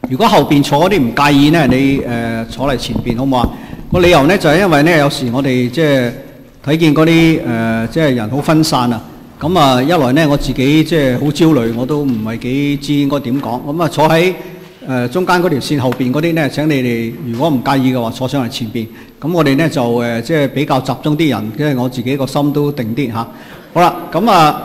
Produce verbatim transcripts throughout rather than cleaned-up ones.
如果後邊坐嗰啲唔介意呢，你誒、呃、坐嚟前邊好唔好啊？個理由呢，就係、是、因為呢，有時我哋即係睇見嗰啲誒即係人好分散啊。咁啊，一來呢，我自己即係好焦慮，我都唔係幾知應該點講。咁啊，坐喺誒、呃、中間嗰條線後邊嗰啲呢，請你哋如果唔介意嘅話，坐上嚟前邊。咁我哋呢，就誒、呃、即係比較集中啲人，因為我自己個心都定啲嚇。好啦，咁啊。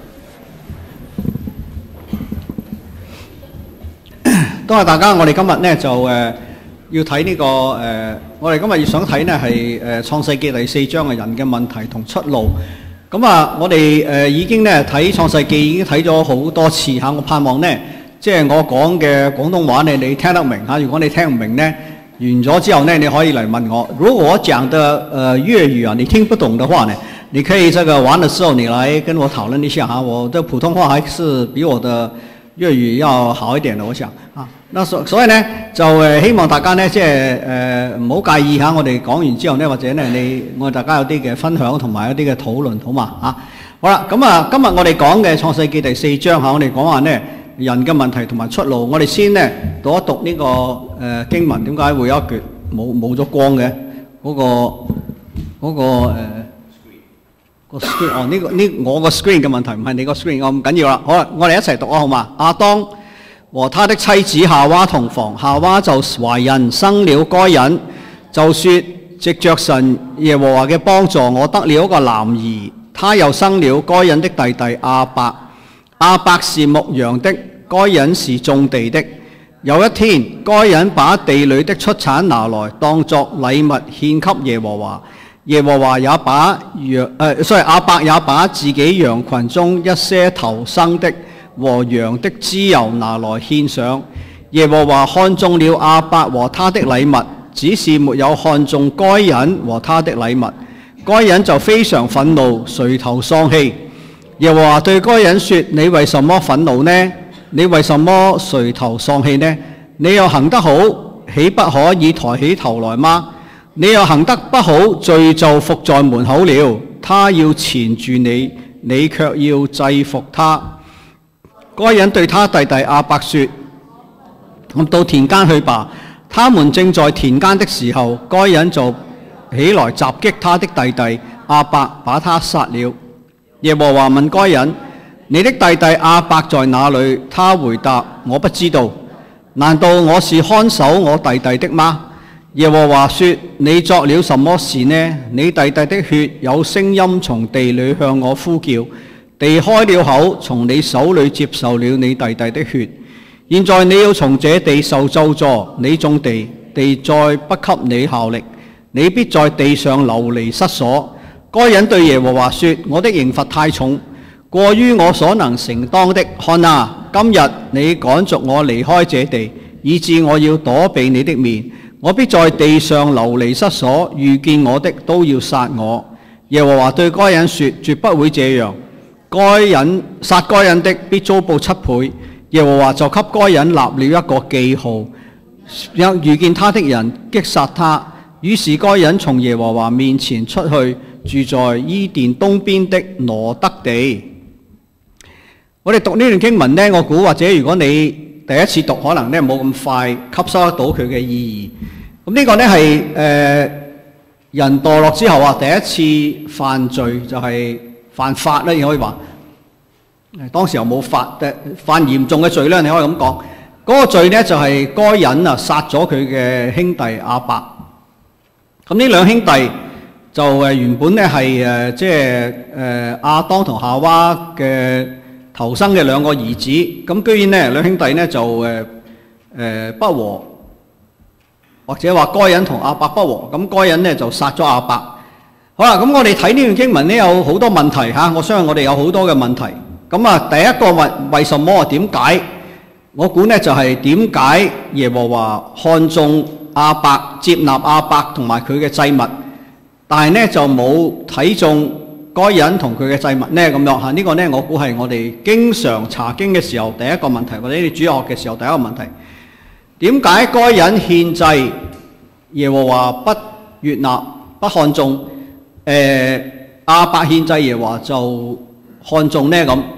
多謝大家，我哋今日呢就誒、呃、要睇呢、這個誒、呃，我哋今日要想睇呢係誒創世記第四章嘅人嘅問題同出路。咁啊，我哋誒、呃、已經呢睇創世記已經睇咗好多次嚇，我盼望呢，即係我講嘅廣東話呢，你聽得明嚇。如果你聽唔明呢，完咗之後呢，你可以嚟問我。如果我講的誒粵語啊，你聽不懂的話呢，你可以這個完的時候你來跟我討論一下嚇。我的普通話還是比我的粵語要好一點的，我想啊。那所所以呢，就誒希望大家呢，即係誒唔好介意嚇，我哋講完之後呢，或者呢，你我哋大家有啲嘅分享同埋一啲嘅討論，好嘛嚇？好啦，咁啊，今日我哋講嘅創世記第四章嚇，我哋講話呢人嘅問題同埋出路。我哋先呢讀一讀呢、這個誒、呃、經文，點解會有一橛冇冇咗光嘅嗰、那個嗰、那個誒、呃、個 screen 哦？呢、這個呢我個 screen 嘅問題唔係你個 screen，我唔緊要啦。好啦，我哋一齊讀啊，好嘛？亞當和他的妻子夏娃同房，夏娃就懷孕生了該隱，就說藉着神耶和華嘅幫助，我得了一個男兒。他又生了該隱的弟弟亞伯，亞伯是牧羊的，該隱是種地的。有一天，該隱把地裏的出產拿來當作禮物獻給耶和華，耶和華也把羊誒，所以亞伯也把自己羊群中一些頭生的和羊的脂油拿來獻上。耶和華看中了亞伯和他的禮物，只是沒有看中該隱和他的禮物。該隱就非常憤怒，垂頭喪氣。耶和華對該隱說：你為什麼憤怒呢？你為什麼垂頭喪氣呢？你又行得好，豈不可以抬起頭來嗎？你又行得不好，罪就伏在門口了。他要纏住你，你卻要制服他。該隱對他弟弟亞伯說：咁到田間去吧。他們正在田間的時候，該隱就起來襲擊他的弟弟亞伯，把他殺了。耶和華問該隱：你的弟弟亞伯在哪裏？他回答：我不知道。難道我是看守我弟弟的嗎？耶和華說：你作了什麼事呢？你弟弟的血有聲音從地裏向我呼叫。地開了口，從你手裏接受了你弟弟的血。現在你要從這地受咒詛，你種地，地再不給你效力，你必在地上流離失所。該隱對耶和華說：我的刑罰太重，過於我所能承當的。看啊，今日你趕逐我離開這地，以致我要躲避你的面。我必在地上流離失所，遇見我的都要殺我。耶和華對該隱說：絕不會這樣。該隱殺該隱的必遭報七倍。耶和華就給該隱立了一個記號，讓遇見他的人擊殺他。於是該隱從耶和華面前出去，住在伊甸東邊的羅得地。我哋讀呢段經文呢，我估或者如果你第一次讀，可能呢冇咁快吸收得到佢嘅意義。咁呢個呢係誒、呃、人墮落之後啊，第一次犯罪就係、是。犯法咧，你可以話，當時又冇法，犯嚴重嘅罪咧，你可以咁講。嗰、那個罪呢，就係、是、該隱啊殺咗佢嘅兄弟亞伯。咁呢兩兄弟就誒原本咧係誒即係誒亞當同夏娃嘅頭生嘅兩個兒子。咁居然呢兩兄弟呢就誒誒、呃、不和，或者話該隱同亞伯不和。咁該隱呢就殺咗亞伯。好啦，咁我哋睇呢段經文呢，有好多問題嚇，我相信我哋有好多嘅問題。咁啊，第一個問為什麼啊？點解？我估呢就係點解耶和華看中亞伯，接納亞伯同埋佢嘅祭物，但係呢就冇睇中該隱同佢嘅祭物呢？咁樣嚇，呢個呢我估係我哋經常查經嘅時候第一個問題，或者你主日學嘅時候第一個問題。點解該隱獻祭，耶和華不悅納、不看重？誒亞伯獻祭耶和華就看中呢咁，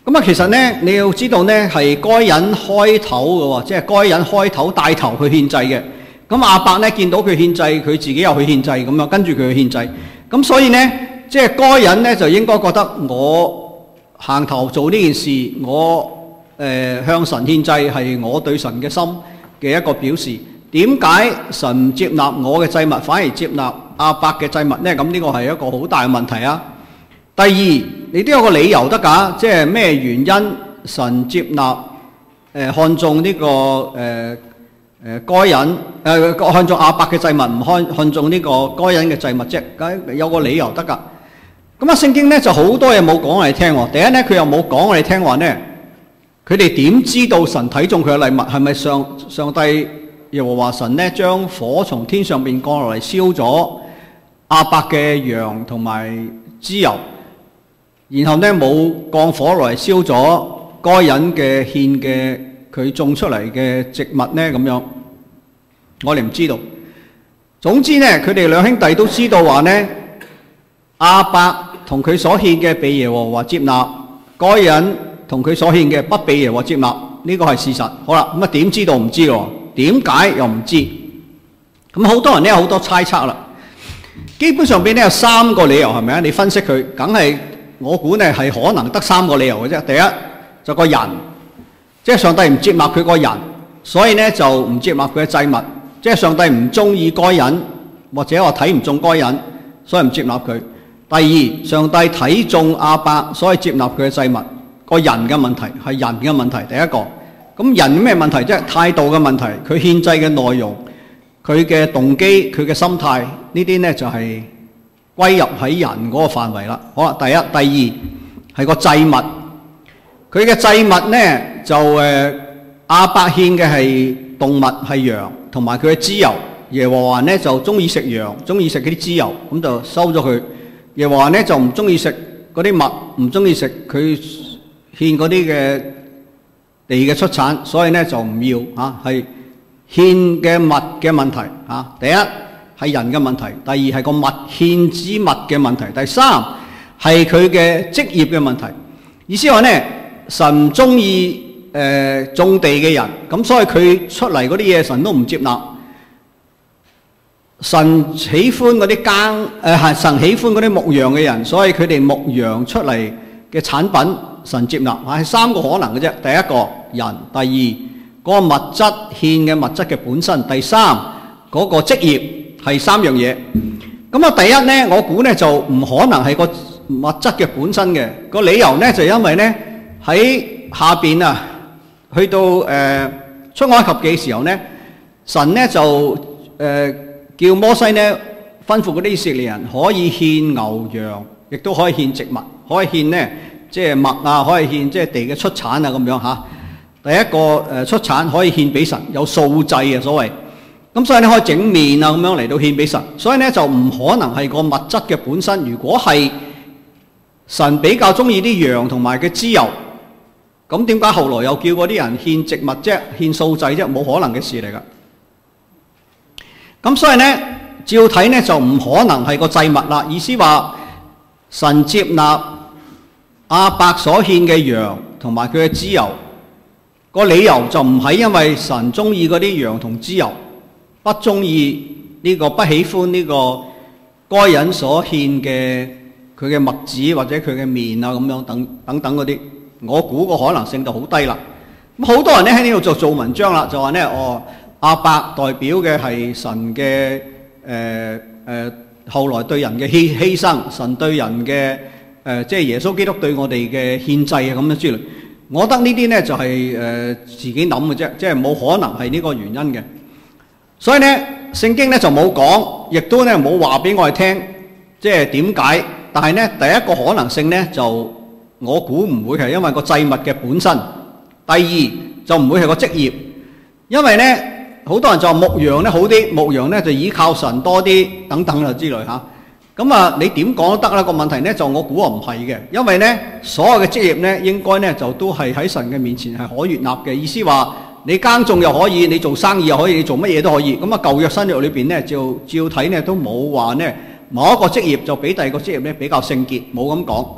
咁啊，其實呢，你要知道呢，係該隱開頭嘅喎，即係該隱開頭帶頭去獻祭嘅。咁亞伯呢，見到佢獻祭，佢自己又去獻祭咁樣，跟住佢去獻祭。咁所以呢，即係該隱呢，就應該覺得我行頭做呢件事，我誒、呃、向神獻祭係我對神嘅心嘅一個表示。點解神唔接納我嘅祭物，反而接納亞伯嘅祭物呢？咁呢個係一個好大嘅問題啊！第二，你都有個理由得㗎，即係咩原因神接納誒、呃、看中呢、這個誒誒該隱誒看中亞伯嘅祭物，唔看看中呢個該隱嘅祭物啫？梗有個理由得㗎。咁啊，聖經咧就好多嘢冇講我哋聽喎。第一咧，佢又冇講我哋聽話咧，佢哋點知道神睇中佢嘅禮物？係咪上上帝耶和華神咧將火從天上邊降落嚟燒咗亞伯嘅羊同埋脂油？然後咧冇降火落嚟燒咗該隱嘅獻嘅佢種出嚟嘅植物咧，咁樣我哋唔知道。總之咧，佢哋兩兄弟都知道話咧，亞伯同佢所獻嘅被耶和華接納，該隱同佢所獻嘅不被耶和華接納，呢個係事實。好啦，咁啊點知道唔知喎？點解又唔知？咁好多人咧有好多猜測啦。基本上邊咧有三個理由，係咪啊？你分析佢，梗係。我估呢係可能得三個理由嘅啫。第一就個人，即係上帝唔接納佢個人，所以呢就唔接納佢嘅祭物。即係上帝唔中意該隱，或者話睇唔中該隱，所以唔接納佢。第二，上帝睇中亞伯，所以接納佢嘅祭物。個人嘅問題係人嘅問題。第一個，咁人咩問題啫？態度嘅問題，佢獻祭嘅內容，佢嘅動機，佢嘅心態，呢啲呢就係、是。歸入喺人嗰個範圍啦。好啦，第一、第二係個祭物，佢嘅祭物呢就誒亞伯獻嘅係動物係羊，同埋佢嘅脂油。耶和華呢就中意食羊，中意食嗰啲脂油，咁就收咗佢。耶和華呢就唔中意食嗰啲麥，唔中意食佢獻嗰啲嘅地嘅出產，所以呢就唔要嚇，係獻嘅物嘅問題嚇。第一係人嘅問題，第二係個物獻之物嘅問題，第三係佢嘅職業嘅問題。意思話呢，神唔中意誒種地嘅人，咁所以佢出嚟嗰啲嘢神都唔接納。神喜歡嗰啲耕誒係神喜歡嗰啲牧羊嘅人，所以佢哋牧羊出嚟嘅產品神接納。係三個可能嘅啫。第一個人，第二嗰個物質獻嘅物質嘅本身，第三嗰個職業。係三樣嘢。咁啊，第一呢，我估呢就唔可能係個物質嘅本身嘅。個理由呢，就因為呢喺下邊啊，去到誒、呃、出埃及嘅時候呢，神呢就誒、呃、叫摩西呢吩咐嗰啲以色列人可以獻牛羊，亦都可以獻植物，可以獻呢即係麥啊，可以獻即係地嘅出產啊咁樣嚇。第一個誒、呃、出產可以獻俾神，有素祭啊所謂。咁所以你可以整麵啊咁樣嚟到獻俾神，所以咧就唔可能係個物質嘅本身。如果係神比較中意啲羊同埋嘅脂油，咁點解後來又叫嗰啲人獻植物啫、獻素祭啫？冇可能嘅事嚟噶。咁所以咧，照睇咧就唔可能係個祭物啦。意思話神接納亞伯所獻嘅羊同埋佢嘅脂油，個理由就唔係因為神中意嗰啲羊同脂油。不中意呢個，不喜歡呢個該隱所獻嘅佢嘅麥子或者佢嘅麵啊咁樣等等等嗰啲，我估個可能性就好低啦。咁好多人咧喺呢度就做文章啦，就話咧哦，亞伯代表嘅係神嘅誒誒後來對人嘅犧犧牲，神對人嘅誒即係耶穌基督對我哋嘅獻祭啊咁樣之類。我覺得呢啲咧就係誒自己諗嘅啫，即係冇可能係呢個原因嘅。所以咧，聖經咧就冇講，亦都咧冇話俾我哋聽，即係點解？但係咧，第一個可能性咧，就我估唔會係因為個祭物嘅本身；第二就唔會係個職業，因為咧好多人就話牧羊咧好啲，牧羊咧就依靠神多啲等等啊之類嚇。咁啊，你點講都得啦。個問題咧就我估啊唔係嘅，因為咧所有嘅職業咧應該咧就都係喺神嘅面前係可悅納嘅。意思話。你耕種又可以，你做生意又可以，你做乜嘢都可以。咁啊，舊約新約裏邊咧，照照睇咧都冇話咧某一個職業就比第二個職業咧比較聖潔，冇咁講。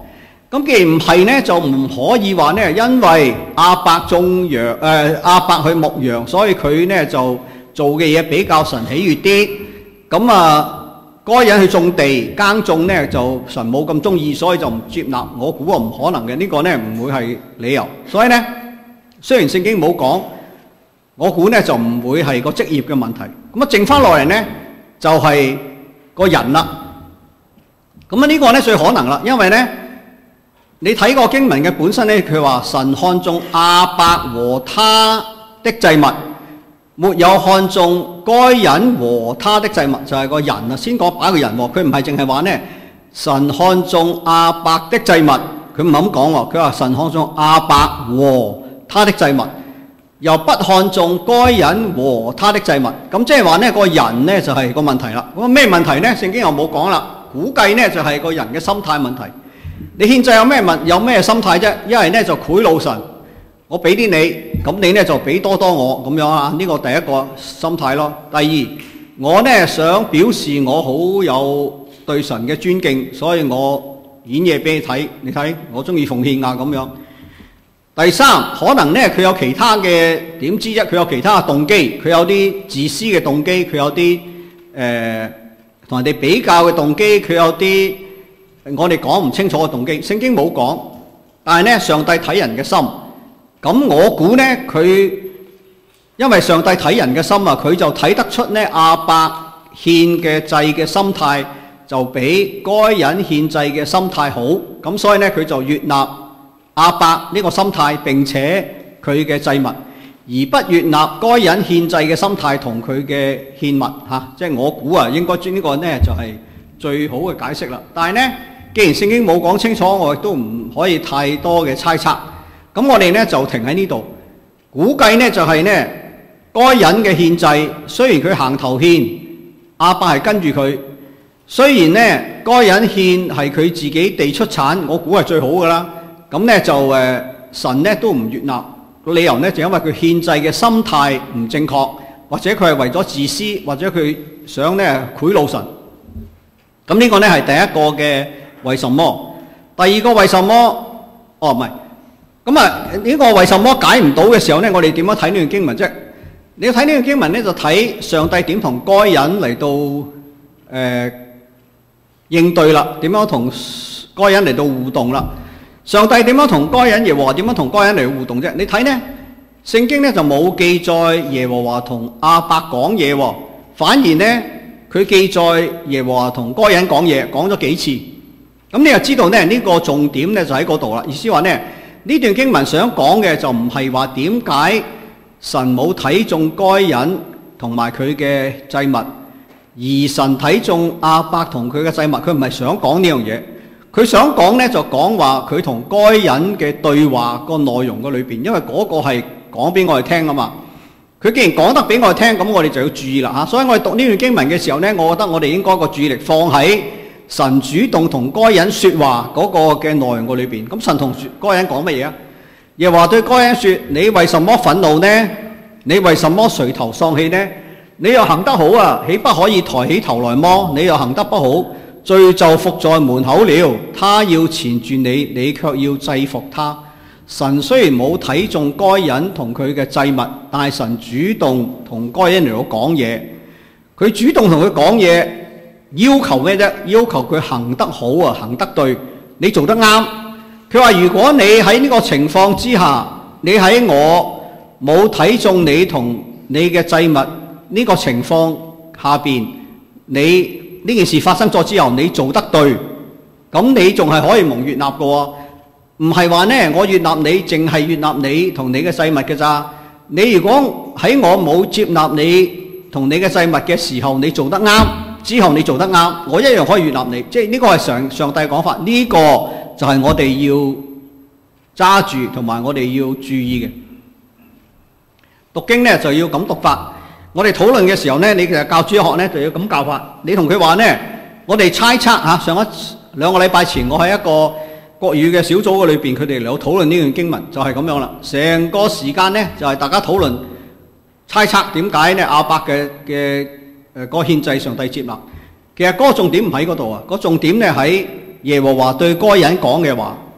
咁既然唔係呢，就唔可以話呢，因為亞伯種羊，誒、呃、亞伯去牧羊，所以佢呢就做嘅嘢比較神喜悅啲。咁啊，該人去種地耕種呢，就神冇咁中意，所以就唔接納。我估啊唔可能嘅，呢、這個呢唔會係理由。所以呢，雖然聖經冇講，我估呢就唔會係個職業嘅問題。咁啊，剩翻落嚟呢，就係、是、個人啦。咁啊，呢個呢最可能啦，因為呢，你睇個經文嘅本身呢，佢話神看中亞伯和他的祭物，沒有看中該人和他的祭物，就係、是、個人啊。先講把個人喎，佢唔係淨係話呢，神看中亞伯的祭物，佢唔係咁講喎，佢話神看中亞伯和他的祭物，又不看中該人和他的祭物。咁即係話呢個人呢，就係、是、個問題啦。咁咩問題呢？聖經又冇講啦。估計呢，就係、是、個人嘅心態問題。你獻祭有咩問有咩心態啫？一係呢就賄賂神，我俾啲你，咁你呢就俾多多我咁樣啊？呢、這個第一個心態咯。第二，我呢想表示我好有對神嘅尊敬，所以我演嘢俾你睇，你睇我中意奉獻啊咁樣。第三，可能呢，佢有其他嘅點知啫？佢有其他嘅動機，佢有啲自私嘅動機，佢有啲誒同人哋比較嘅動機，佢有啲我哋講唔清楚嘅動機。聖經冇講，但係呢，上帝睇人嘅心。咁我估呢，佢因為上帝睇人嘅心啊，佢就睇得出呢亞伯獻嘅祭嘅心態就比該人獻祭嘅心態好。咁所以呢，佢就悅納亞伯呢個心態，並且佢嘅祭物，而不悅納該人獻祭嘅心態同佢嘅獻物嚇。即係我估啊，應該呢個呢就係最好嘅解釋啦。但係呢，既然聖經冇講清楚，我亦都唔可以太多嘅猜測。咁我哋呢就停喺呢度，估計呢就係呢該人嘅獻祭，雖然佢行頭獻，亞伯係跟住佢。雖然呢該人獻係佢自己地出產，我估係最好噶啦。咁呢就誒、呃、神呢都唔悅納，個理由呢就因為佢獻祭嘅心態唔正確，或者佢係為咗自私，或者佢想呢賄賂神。咁呢個呢係第一個嘅為什麼。第二個為什麼？哦唔係。咁啊，呢個為什麼解唔到嘅時候呢？我哋點樣睇呢段經文啫？你要睇呢段經文呢，就睇上帝點同該人嚟到誒、呃、應對啦，點樣同該人嚟到互動啦？上帝點樣同該人，耶和華點樣同該人嚟互動啫？你睇呢，聖經呢就冇記載耶和華同亞伯講嘢喎，反而呢，佢記載耶和華同該人講嘢，講咗幾次。咁你就知道呢，呢、呢個重點呢就喺嗰度啦。意思話呢。呢段經文想講嘅就唔係話點解神冇睇中該人同埋佢嘅祭物，而神睇中亞伯同佢嘅祭物，佢唔係想講呢樣嘢。佢想講呢，就講話佢同該人嘅對話個內容嘅裏邊，因為嗰個係講俾我哋聽啊嘛。佢既然講得俾我哋聽，咁我哋就要注意啦嚇。所以我哋讀呢段經文嘅時候呢，我覺得我哋應該個注意力放喺神主動同該人說話嗰個嘅內容個裏邊。咁神同該人講乜嘢啊？耶和華對該人說：你為什麼憤怒呢？你為什麼垂頭喪氣呢？你又行得好啊，豈不可以抬起頭來麼？你又行得不好，罪就伏在門口了。他要纏住你，你卻要制服他。神雖然冇睇中該人同佢嘅祭物，但係神主動同該人嚟到講嘢。佢主動同佢講嘢。要求咩啫？要求佢行得好啊，行得對，你做得啱。佢話如果你喺呢個情況之下，你喺我冇睇中你同你嘅祭物呢個情況下邊，你呢件事發生咗之後，你做得對，咁你仲係可以蒙悅納嘅喎。唔係話呢，我悅納你，淨係悅納你同你嘅祭物嘅咋。你如果喺我冇接納你同你嘅祭物嘅時候，你做得啱。之後你做得啱，我一樣可以悅納你，即係呢個係上上帝講法，呢、這個就係我哋要揸住同埋我哋要注意嘅。讀經呢就要咁讀法，我哋討論嘅時候呢，你其實教主學呢就要咁教法。你同佢話呢，我哋猜測嚇，上一兩個禮拜前我喺一個國語嘅小組嘅裏邊，佢哋嚟到討論呢段經文，就係、是、咁樣啦。成個時間呢，就係、是、大家討論猜測點解呢亞伯嘅嘅。誒、那個獻祭上帝接納，其實嗰個重點唔喺嗰度啊，嗰個重點咧喺耶和華對該人講嘅話。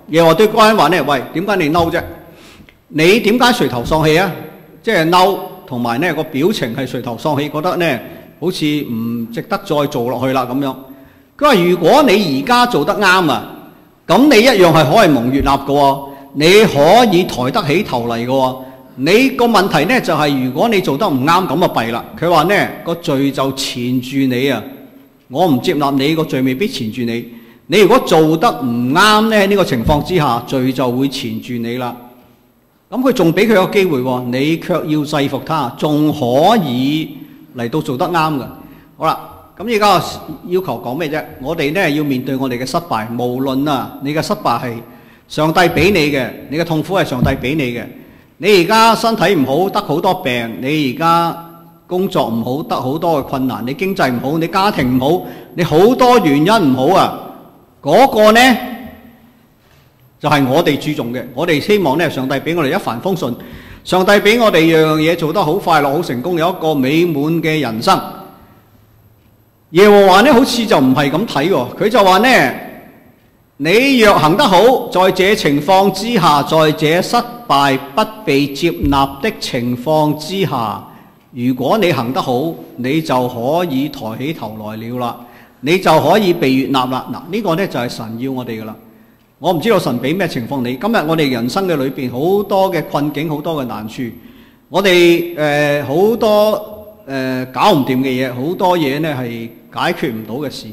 耶和華對該隱話咧，喂，點解你嬲啫？你點解垂頭喪氣啊？即係嬲同埋呢個表情係垂頭喪氣，覺得呢好似唔值得再做落去啦咁樣。佢話：如果你而家做得啱啊，咁你一樣係可以蒙悅納嘅喎，你可以抬得起頭嚟嘅喎。你個問題呢就係、是、如果你做得唔啱，咁啊弊啦。佢話呢個罪就纏住你啊，我唔接納你，個罪未必纏住你。你如果做得唔啱呢，喺呢個情況之下，罪就會纏住你啦。咁佢仲俾佢個機會喎，你卻要制服他，仲可以嚟到做得啱嘅。好啦，咁而家要求講咩啫？我哋呢要面對我哋嘅失敗，無論啊你嘅失敗係上帝俾你嘅，你嘅痛苦係上帝俾你嘅。你而家身體唔好，得好多病；你而家工作唔好，得好多嘅困難；你經濟唔好，你家庭唔好，你好多原因唔好啊！嗰個呢就係我哋注重嘅。我哋希望呢上帝俾我哋一帆風順，上帝俾我哋樣樣嘢做得好快樂、好成功，有一個美滿嘅人生。耶和華呢好似就唔係咁睇喎，佢就話呢：你若行得好，在這情況之下，在這失敗不被接納的情況之下，如果你行得好，你就可以抬起頭來了啦，你就可以被悅納啦。嗱，呢個呢就係神要我哋噶啦。我唔知道神俾咩情況你。今日我哋人生嘅裏邊好多嘅困境，好多嘅難處，我哋誒好多誒、呃、搞唔掂嘅嘢，好多嘢呢係解決唔到嘅事。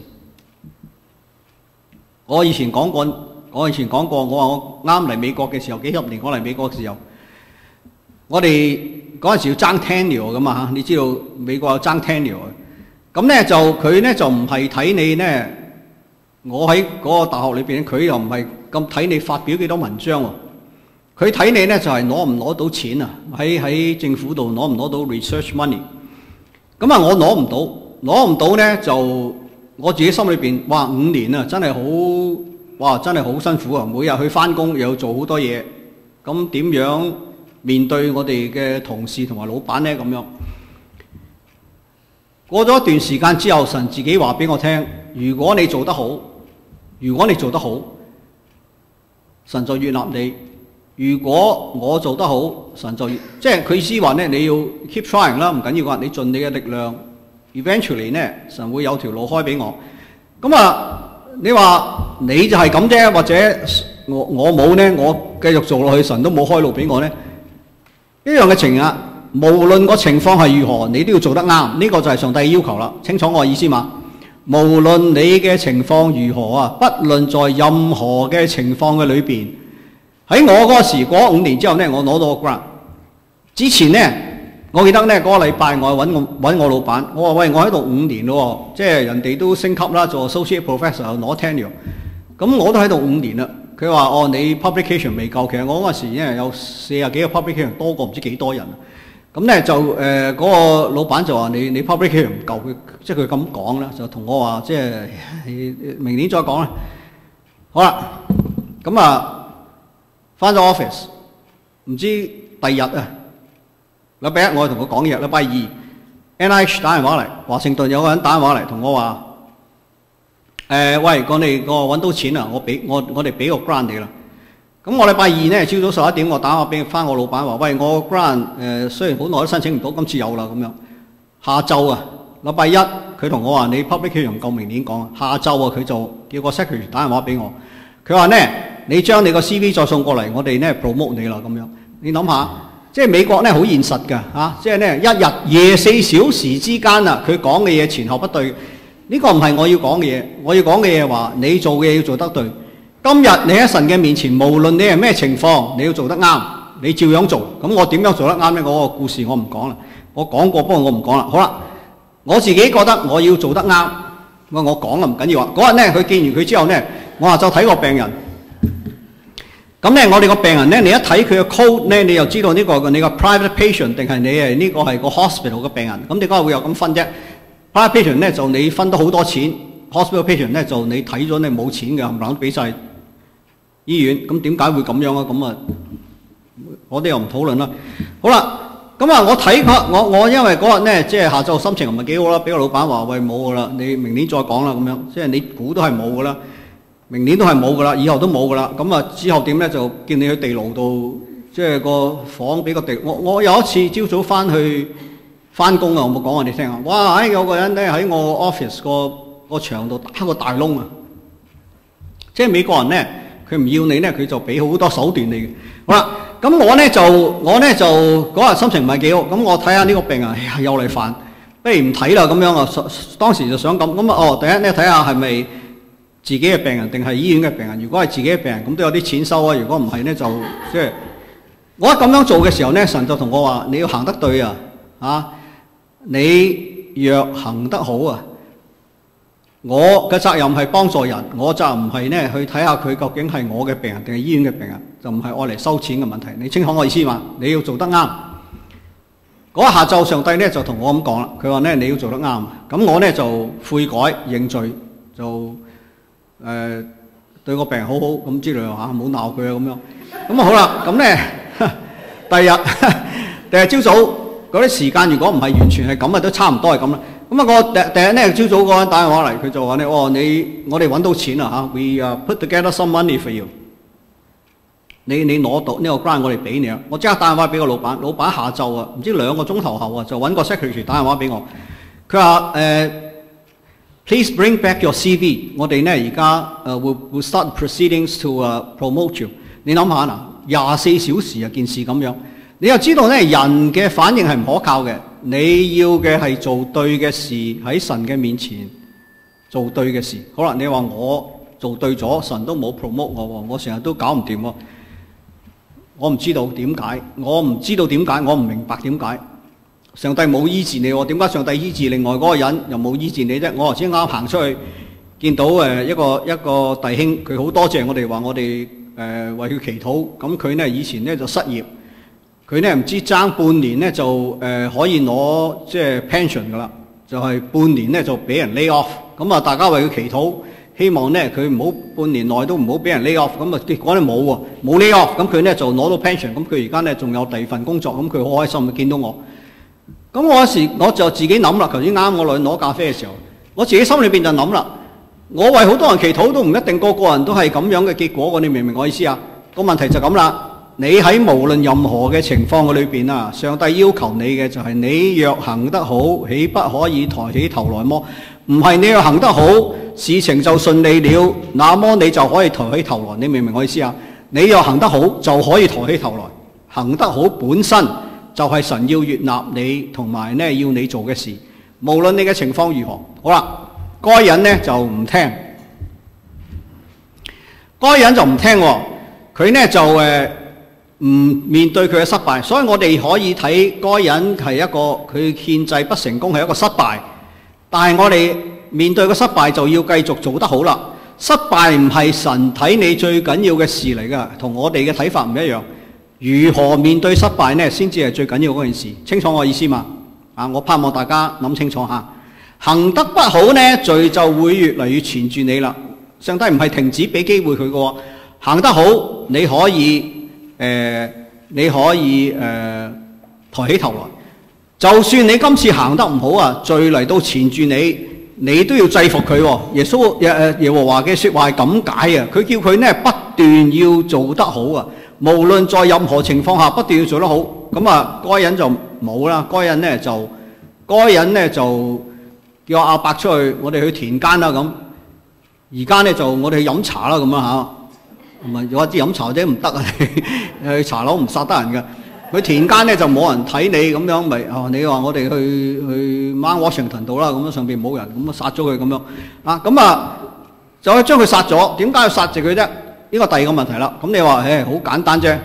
我以前講過，我以前講過，我話我啱嚟美國嘅時候，幾十年我嚟美國嘅時候，我哋嗰陣時要爭 tenure 噶嘛嚇，你知道美國有爭 tenure 嘅，咁咧就佢咧就唔係睇你咧，我喺嗰個大學裏邊，佢又唔係咁睇你發表幾多文章喎，佢睇你咧就係攞唔攞到錢啊，喺喺政府度攞唔攞到 research money，咁啊我攞唔到，攞唔到咧就。我自己心裏邊，哇！五年啊，真係好，哇！真係好辛苦啊！每日去返工，又要做好多嘢，咁點樣面對我哋嘅同事同埋老闆呢？咁樣過咗一段時間之後，神自己話俾我聽：如果你做得好，如果你做得好，神就悅納你；如果我做得好，神就即係佢意思話呢，你要 keep trying 啦，唔緊要㗎，你盡你嘅力量。Eventually 呢，神會有條路開俾我。咁啊，你話你就係咁啫，或者我我冇呢，我繼續做落去，神都冇開路俾我呢。一樣嘅情啊，無論個情況係如何，你都要做得啱。呢個就係上帝嘅要求啦。清楚我嘅意思嘛？無論你嘅情況如何啊，不論在任何嘅情況嘅裏邊，喺我嗰時過五年之後呢，我攞到個 grant。之前呢。我記得呢嗰、那個禮拜我揾我揾我老闆，我話喂，我喺度五年咯，即係人哋都升級啦，做 associate professor 攞 tenure，咁我都喺度五年啦。佢話哦，你 publication 未夠，其實我嗰陣時因為有四十幾個 publication， 多過唔知幾多人。咁呢就誒嗰、呃那個老闆就話你你 publication 唔夠，佢即係佢咁講啦，就同我話即係明年再講啦。好啦，咁啊返咗 office， 唔知第二日啊。禮拜一我同佢講嘢，禮拜二 N I H 打電話嚟，華盛頓有個人打電話嚟同我話：誒、呃、喂，我哋個揾到錢啦，我俾我我哋俾個 grant 你啦。咁我禮拜二呢，朝早十一點，我打電話俾翻我老闆話：喂，我個 grant 誒、呃、雖然好耐都申請唔到，今次有啦咁樣。下晝啊，禮拜一佢同我話：你 publication 唔夠明年講啊。下晝啊，佢就叫個 secretary 打電話俾我，佢話呢，你將你個 C V 再送過嚟，我哋呢 promote 你啦咁樣。你諗下。即係美國咧好現實㗎嚇，即係咧一日廿四小時之間啊，佢講嘅嘢前後不對，呢、這個唔係我要講嘅嘢，我要講嘅嘢話你做嘅嘢要做得對。今日你喺神嘅面前，無論你係咩情況，你要做得啱，你照樣做。咁我點樣做得啱呢？嗰、那個故事我唔講啦，我講過，不過我唔講啦。好啦，我自己覺得我要做得啱，我我講啦唔緊要啊。嗰日咧佢見完佢之後咧，我話就睇個病人。咁咧，我哋個病人咧，你一睇佢嘅 code 咧，你又知道呢個你個 private patient 定係你係呢個係個 hospital 嘅病人。咁點解會有咁分啫 ？private patient 咧就你分到好多錢 ，hospital patient 咧就你睇咗你冇錢嘅，冚唪唥都俾晒醫院。咁點解會咁樣啊？咁啊，我哋又唔討論啦。好啦，咁啊，我睇佢，我我因為嗰日咧，即係下晝心情唔係幾好啦，俾個老闆話喂冇噶啦，你明年再講啦咁樣，即係你估都係冇噶啦。 明年都係冇噶啦，以後都冇噶啦。咁啊，之後點咧？就叫你去地牢度，即係個房俾個地。我我有一次朝早翻去翻工啊，我冇講我哋聽啊。哇！誒有個人咧喺我 office 個個牆度打個大窿啊！即係美國人咧，佢唔要你咧，佢就俾好多手段你嘅。好啦，咁我咧就我咧就嗰日心情唔係幾好，咁我睇下呢個病人，哎呀又嚟煩，不如唔睇啦咁樣啊。當時就想咁，咁啊哦，第一咧睇下係咪自己嘅病人定係醫院嘅病人？如果係自己嘅病人，咁都有啲錢收啊。如果唔係咧，就即係我一咁樣做嘅時候咧，神就同我話：你要行得對啊，啊，你若行得好啊。我嘅責任係幫助人，我就唔係咧去睇下佢究竟係我嘅病人定係醫院嘅病人，就唔係愛嚟收錢嘅問題。你清楚我意思嘛？你要做得啱。嗰下晝上帝咧就同我咁講啦，佢話咧你要做得啱。咁我咧就悔改認罪，就誒、呃、對個病人好好咁之類嚇，唔好鬧佢啊咁樣。咁啊好啦，咁咧第二日第二日朝早嗰啲時間，如果唔係完全係咁啊，都差唔多係咁啦。咁啊，個第第日咧朝早嗰個人打電話嚟，佢就話咧：哦，你我哋揾到錢啦嚇 ，we uh, put together some money for you 你。你你攞到呢個 grant，我哋俾你啊！我即刻打電話俾個老闆，老闆下晝啊，唔知兩個鐘頭後啊，就揾個 secretary 打電話俾我。佢話誒 ，please bring back your C V。我哋咧而家誒 will will start proceedings to、uh, promote you。你諗下嗱，廿四小時啊件事咁樣，你又知道咧人嘅反應係唔可靠嘅。你要嘅係做對嘅事，喺神嘅面前做對嘅事。好啦，你話我做對咗，神都冇 promote 我，我成日都搞唔掂喎。我唔知道點解，我唔知道點解，我唔明白點解。上帝冇醫治你喎，點解上帝醫治另外嗰個人又冇醫治你啫？我頭先啱行出去，見到誒一個一個弟兄，佢好多謝我哋話我哋誒為佢祈禱。咁佢咧以前咧就失業。佢咧唔知爭半年咧就誒、呃、可以攞即係 pension 噶啦，就係、是、半年咧就俾人 lay off。咁啊，大家為佢祈禱，希望咧佢唔好半年內都唔好俾人 lay off。咁啊結果咧冇喎，冇 lay off。咁佢咧就攞到 pension。咁佢而家咧仲有第二份工作。咁佢好開心，見到我。咁我有時我就自己諗啦。頭先啱我落去攞咖啡嘅時候，我自己心裏邊就諗啦。我為好多人祈禱都唔一定個個人都係咁樣嘅結果。你明唔明我意思啊？個問題就咁啦。你喺無論任何嘅情況嘅裏邊啊，上帝要求你嘅就係你若行得好，豈不可以抬起頭來麼？唔係你若行得好，事情就順利了，那麼你就可以抬起頭來。你明唔明我意思啊？你若行得好，就可以抬起頭來。行得好本身就係神要悅納你同埋咧要你做嘅事，無論你嘅情況如何。好啦，該人咧就唔聽，該人就唔聽喎，佢咧就誒。呃唔面對佢嘅失敗，所以我哋可以睇該人係一個佢獻祭不成功係一個失敗，但係我哋面對個失敗就要繼續做得好啦。失敗唔係神睇你最緊要嘅事嚟㗎，同我哋嘅睇法唔一樣。如何面對失敗呢？先至係最緊要嗰件事。清楚我意思嘛？啊，我盼望大家諗清楚下。行得不好呢，罪就會越嚟越纏住你啦。上帝唔係停止俾機會佢嘅，行得好你可以。誒、呃，你可以誒、呃、抬起頭來，就算你今次行得唔好啊，罪嚟到纏住你，你都要制服佢。耶穌誒耶和華嘅説話係咁解啊，佢叫佢呢不斷要做得好啊，無論在任何情況下不斷要做得好。咁啊，該人就冇啦，該人呢就該人呢就叫阿伯出去，我哋去田間啦咁。而家呢就我哋去飲茶啦咁啊嚇。唔係，我知飲茶啫唔得啊！去茶樓唔殺得人㗎。佢田間咧就冇人睇你咁樣，咪哦你話我哋去去 Mount Washington 度啦，咁樣上邊冇人，咁啊殺咗佢咁樣啊，咁啊就可以將佢殺咗。點解要殺住佢啫？呢個第二個問題啦。咁你話誒好簡單啫，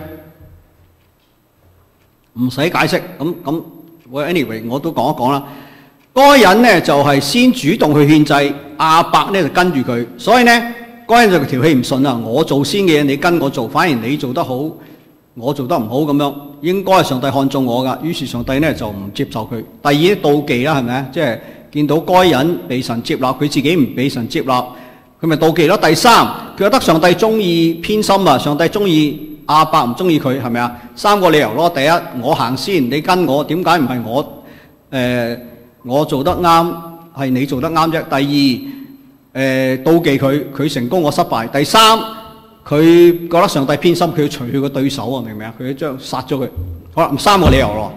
唔使解釋。咁咁我 anyway 我都講一講啦。該人咧就係先主動去獻祭，亞伯咧就跟住佢，所以咧。嗰人就條氣唔順啊！我做先嘅嘢，你跟我做，反而你做得好，我做得唔好咁樣，應該係上帝看中我噶。於是上帝咧就唔接受佢。第二妒忌啦，係咪啊？即係見到該人被神接納，佢自己唔被神接納，佢咪妒忌咯。第三，佢覺得上帝中意偏心啊！上帝中意亞伯唔中意佢，係咪啊？三個理由咯。第一，我行先，你跟我，點解唔係我？誒、呃，我做得啱，係你做得啱啫。第二。 誒妒忌佢，佢成功我失敗。第三，佢覺得上帝偏心，佢要除佢個對手啊，明唔明啊？佢要將殺咗佢。好啦，三個理由咯。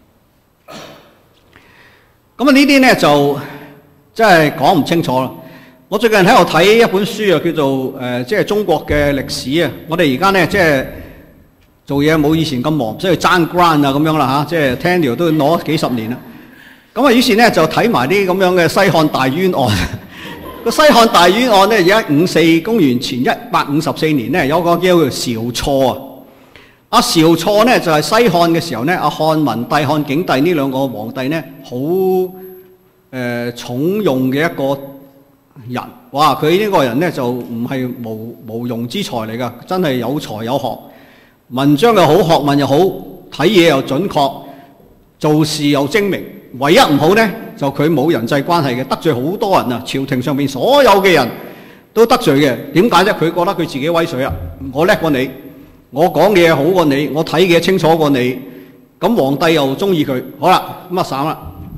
咁啊呢啲咧就真係講唔清楚啦。我最近喺度睇一本書啊，叫做誒、呃、即係中國嘅歷史啊。我哋而家咧即係做嘢冇以前咁忙，即係爭 grant 啊咁樣啦嚇，即係 tenure 都攞幾十年啦。咁啊於是咧就睇埋啲咁樣嘅西漢大冤案。個西漢大冤案咧，而家五四公元前一百五十四年咧，有個叫做晁錯啊。阿晁錯咧就係、是、西漢嘅時候咧，阿漢文帝、漢景帝呢兩個皇帝咧，好誒、呃、重用嘅一個人。哇！佢呢個人咧就唔係無無庸之才嚟㗎，真係有才有學，文章又好，學問又好，睇嘢又準確，做事又精明。唯一唔好咧，就佢冇人際關係嘅，得罪好多人啊！朝廷上邊所有嘅人都得罪嘅。點解啫？佢覺得佢自己威水啊！我叻過你，我講嘢好過你，我睇嘢清楚過你。咁皇帝又中意佢，好啦，咁啊散啦。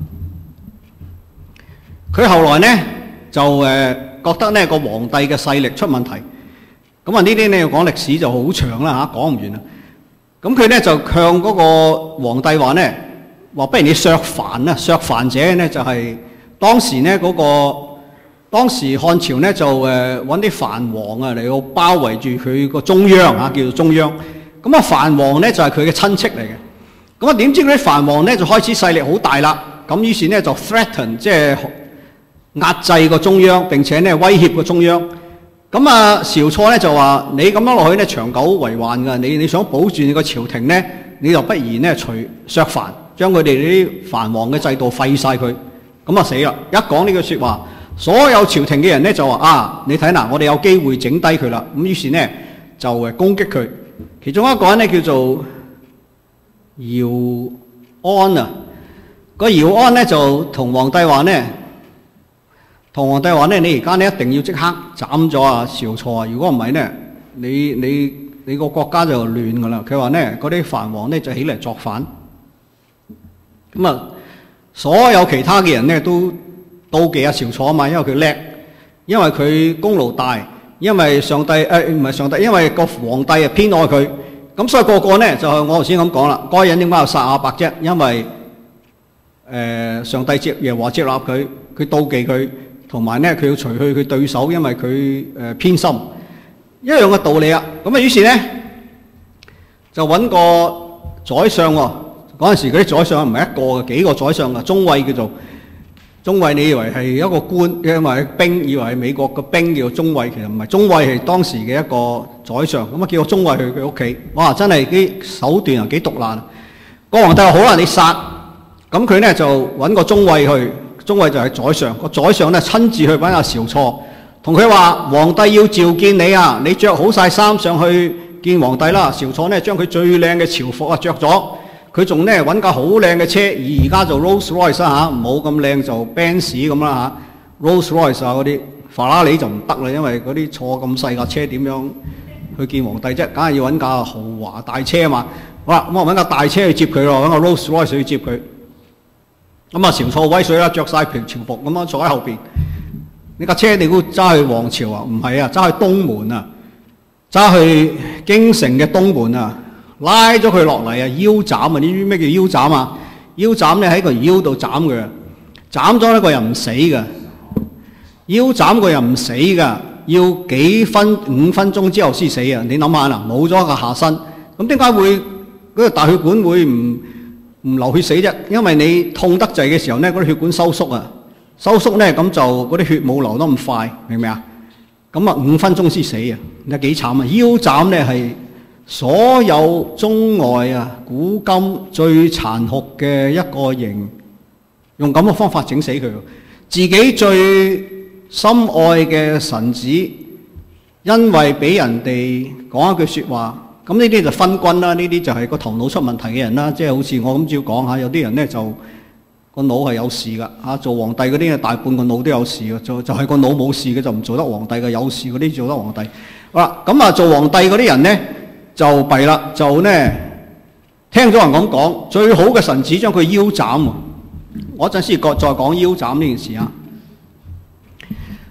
佢後來咧就誒、呃、覺得呢個皇帝嘅勢力出問題。咁啊呢啲咧要講歷史就好長啦嚇，講唔完啦。咁佢咧就向嗰個皇帝話咧。話不如你削藩啦，削藩者咧就係、是、當時咧嗰、那個當時漢朝咧就誒揾啲藩王啊嚟到包圍住佢個中央啊，叫做中央。咁啊藩王咧就係佢嘅親戚嚟嘅。咁啊點知嗰啲藩王咧就開始勢力好大啦。咁於是咧就 threaten 即係壓制個中央，並且咧威脅個中央。咁啊晁錯咧就話：你咁樣落去咧長久為患㗎。你你想保住你個朝廷咧，你就不如咧除削藩。將佢哋啲藩王嘅制度廢晒佢，咁啊死啦！一講呢句説話，所有朝廷嘅人咧就話：啊，你睇嗱，我哋有機會整低佢啦。咁於是咧就誒攻擊佢。其中一個人咧叫做姚安啊，個姚安咧就同皇帝話咧，同皇帝話咧，你而家咧一定要即刻斬咗啊晁錯啊！如果唔係咧，你你你個國家就亂噶啦。佢話咧，嗰啲藩王咧就起嚟作反。咁啊，所有其他嘅人咧都妒忌阿晁錯啊嘛，因為佢叻，因為佢功勞大，因為上帝誒唔係上帝，因為個皇帝啊偏愛佢，咁所以個個咧就係我頭先咁講啦。該隱點解要殺亞伯啫？因為誒、呃、上帝接耶和華接納佢，佢妒忌佢，同埋咧佢要除去佢對手，因為佢誒、呃、偏心，一樣嘅道理啊。咁啊，於是咧就揾個宰相喎。嗰陣時嗰啲宰相唔係一個嘅，幾個宰相嘅，中尉叫做中尉。你以為係一個官，因為兵，以為係美國嘅兵叫做中尉，其實唔係。中尉係當時嘅一個宰相，咁啊叫個中尉去佢屋企。哇！真係啲手段啊幾毒辣。個皇帝話好啦，你殺。咁佢咧就揾個中尉去，中尉就係宰相。個宰相咧親自去揾阿晁錯，同佢話：皇帝要召見你啊！你着好晒衫上去見皇帝啦。晁錯咧將佢最靚嘅朝服啊着咗。佢仲咧揾架好靚嘅車，而而家就 Rolls Royce 啊嚇，唔好咁靚就 Benz 咁啦嚇。Rolls Royce 啊嗰啲法拉利就唔得啦，因為嗰啲坐咁細架車點樣去見皇帝啫？梗係要揾架豪華大車啊嘛。好啦，咁我揾架大車去接佢咯，揾個 Rolls Royce 去接佢。咁啊晁錯威水啦，着晒平朝服咁樣坐喺後邊。呢架車你估揸去皇朝啊？唔係啊，揸去東門啊，揸去京城嘅東門啊。拉咗佢落嚟啊，腰斬啊！呢啲咩叫腰斬啊？腰斬咧喺個腰度斬佢，斬咗一個人唔死㗎，腰斬個人唔死㗎，要幾分五分鐘之後先死啊！你諗下啦，冇咗個下身，咁點解會嗰個大血管會唔唔流血死啫？因為你痛得滯嘅時候咧，嗰啲血管收縮啊，收縮咧咁就嗰啲血冇流得咁快，明唔明啊？咁啊五分鐘先死啊！你睇幾慘啊！腰斬咧係所有中外啊古今最殘酷嘅一個刑，用咁嘅方法整死佢。自己最心愛嘅臣子，因為俾人哋講一句説話，咁呢啲就昏君啦，呢啲就係個頭腦出問題嘅人啦。即係好似我咁照講下，有啲人咧就個腦係有事㗎嚇，做皇帝嗰啲大半個腦都有事㗎，就就係個腦冇事嘅就唔做得皇帝嘅，有事嗰啲做得皇帝。好啦，咁啊做皇帝嗰啲人咧。就弊啦，就呢聽咗人咁講，最好嘅臣子將佢腰斬喎。我陣時再講腰斬呢件事啊。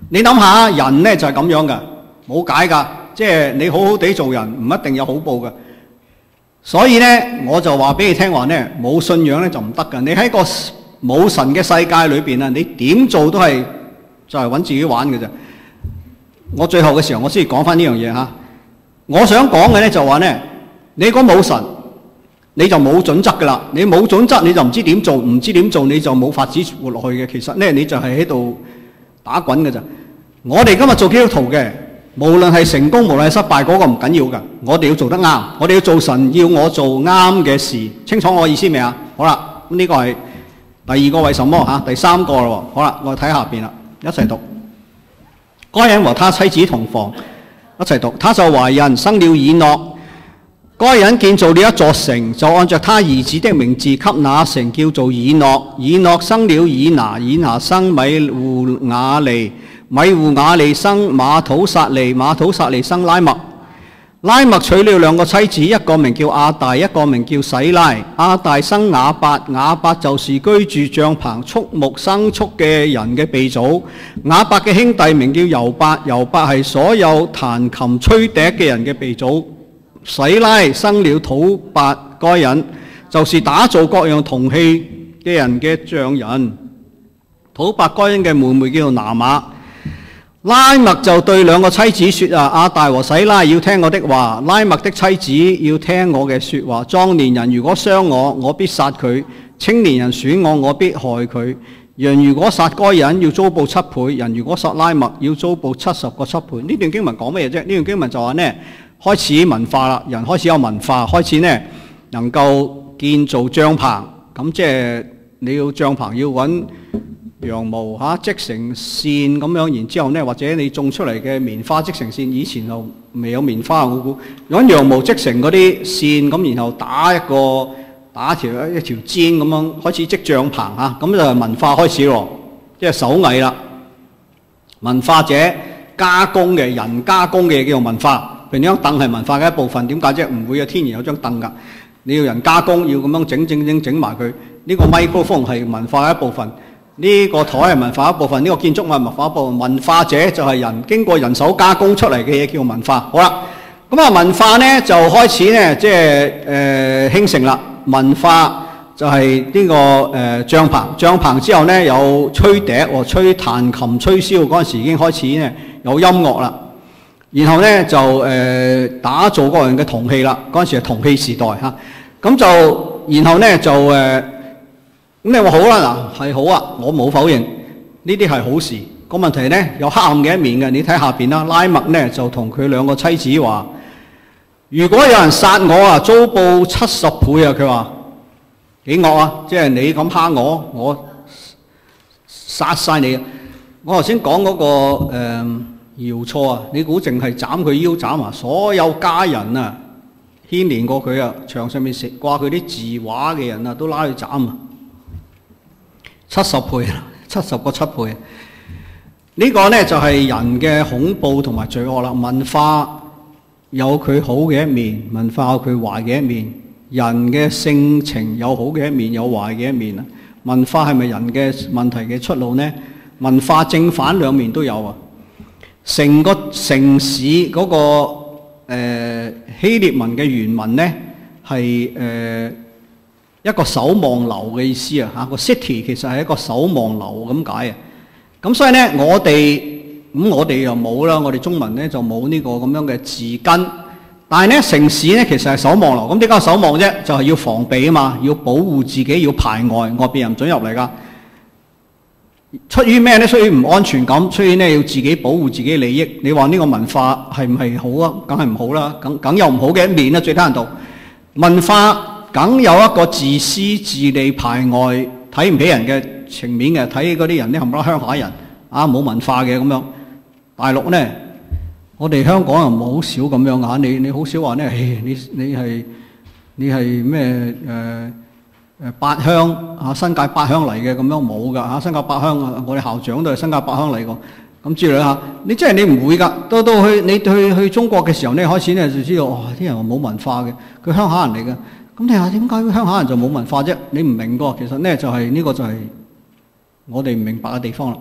你諗下，人呢就係咁樣㗎，冇解㗎。即係你好好地做人，唔一定有好報㗎。所以呢，我就話俾你聽話呢，冇信仰呢就唔得㗎。你喺個冇神嘅世界裏邊啊，你點做都係就係揾自己玩嘅啫。我最後嘅時候，我先講翻呢樣嘢嚇。我想講嘅呢就話呢，你講冇神，你就冇準則㗎啦。你冇準則，你就唔知點做，唔知點做，你就冇法子活落去嘅。其實呢，你就係喺度打滾㗎咋。我哋今日做基督徒嘅，無論係成功，無論係失敗，嗰個唔緊要㗎。我哋要做得啱，我哋要做神要我做啱嘅事。清楚我意思未啊？好啦，咁呢個係第二個為什麼嚇？第三個咯。好啦，我睇下邊啦，一齊讀。該隱和他妻子同房，一齊讀。他就懷孕，生了以諾。該隱建造了一座城，就按着他兒子的名字給那城叫做以諾。以諾生了以拿，以拿生米戶雅利。米戶雅利生馬土撒利，馬土撒利生拉麥。拉麥娶了兩個妻子，一個名叫亞大，一個名叫洗拉。亞大生亞伯，亞伯就是居住帳棚、畜牧牲畜嘅人嘅鼻祖。亞伯嘅兄弟名叫猶伯，猶伯係所有彈琴吹笛嘅人嘅鼻祖。洗拉生了土伯該隱，就是打造各樣銅器嘅人嘅匠人。土伯該隱嘅妹妹叫做拿瑪。拉麥就對兩個妻子說啊，亞大和洗拉要聽我的話，拉麥的妻子要聽我嘅說話。壯年人如果傷我，我必殺佢；青年人損我，我必害佢。人如果殺該隱，要遭報七倍；人如果殺拉麥，要遭報七十個七倍。呢段經文講乜嘢啫？呢段經文就話呢，開始文化啦，人開始有文化，開始呢能夠建造帳篷。咁即係你要帳篷要揾羊毛嚇織成線咁樣，然之後呢，或者你種出嚟嘅棉花織成線。以前就未有棉花，我估揾羊毛織成嗰啲線咁，然後打一個打一條一條氈咁樣開始織帳篷嚇，咁就係文化開始咯，即係手藝啦。文化者加工嘅人加工嘅叫做文化。譬如張凳係文化嘅一部分，點解啫？唔會有天然有張凳㗎，你要人加工，要咁樣整整整整埋佢。呢個麥克風係文化嘅一部分。呢個台係文化一部分，呢個建築物係文化一部分。文化者就係人經過人手加工出嚟嘅嘢叫文化。好啦，咁啊文化呢就開始呢，即係誒興盛啦。文化就係呢個誒帳篷，帳篷之後呢有吹笛喎，吹彈琴吹簫，嗰陣時已經開始呢有音樂啦。然後呢就誒打造各樣嘅銅器啦，嗰陣時係銅器時代嚇。咁就然後呢就誒。咁你話好啦，嗱係好啊，我冇否認呢啲係好事。個問題呢有黑暗嘅一面嘅，你睇下邊啦。拉麥呢就同佢兩個妻子話：如果有人殺我啊，遭報七十倍啊！佢話幾惡啊！即係你咁蝦我，我殺晒你啊！我頭先講嗰個誒姚錯啊，你估淨係斬佢腰斬啊？所有家人啊牽連過佢啊，牆上面食掛佢啲字畫嘅人啊，都拉去斬啊！七十倍啦，七十個七倍。呢個呢就係人嘅恐怖同埋罪惡啦。文化有佢好嘅一面，文化有佢壞嘅一面。人嘅性情有好嘅一面，有壞嘅一面啊。文化係咪人嘅問題嘅出路呢？文化正反兩面都有啊。成個城市嗰個誒希臘文嘅原文呢係誒。一個守望樓嘅意思啊，嚇個 city 其實係一個守望樓咁解啊。咁所以呢，我哋咁我哋又冇啦，我哋中文呢就冇呢個咁樣嘅字根。但係呢，城市呢其實係守望樓，咁點解守望啫？就係要防備啊嘛，要保護自己，要排外，外邊人唔準入嚟㗎。出於咩呢？出於唔安全感，出於呢要自己保護自己利益。你話呢個文化係唔係好啊？梗係唔好啦，梗梗有唔好嘅一面啦。最低限度文化梗有一個自私自利排外睇唔起人嘅情面嘅，睇嗰啲人呢冚唪唥鄉下人啊，冇文化嘅咁樣。大陸呢，我哋香港人冇好少咁樣嚇，你你好少話呢，你你係你係咩誒誒八鄉啊，新界八鄉嚟嘅咁樣冇㗎嚇，新界八鄉啊，我哋校長都係新界八鄉嚟個咁之類嚇。你即係你唔會㗎，到到去你去去中國嘅時候呢，開始呢就知道哇，啲人話冇文化嘅，佢鄉下人嚟嘅。咁你話點解鄉下人就冇文化啫？你唔明㗎，其實呢就係呢個就係我哋唔明白嘅地方啦。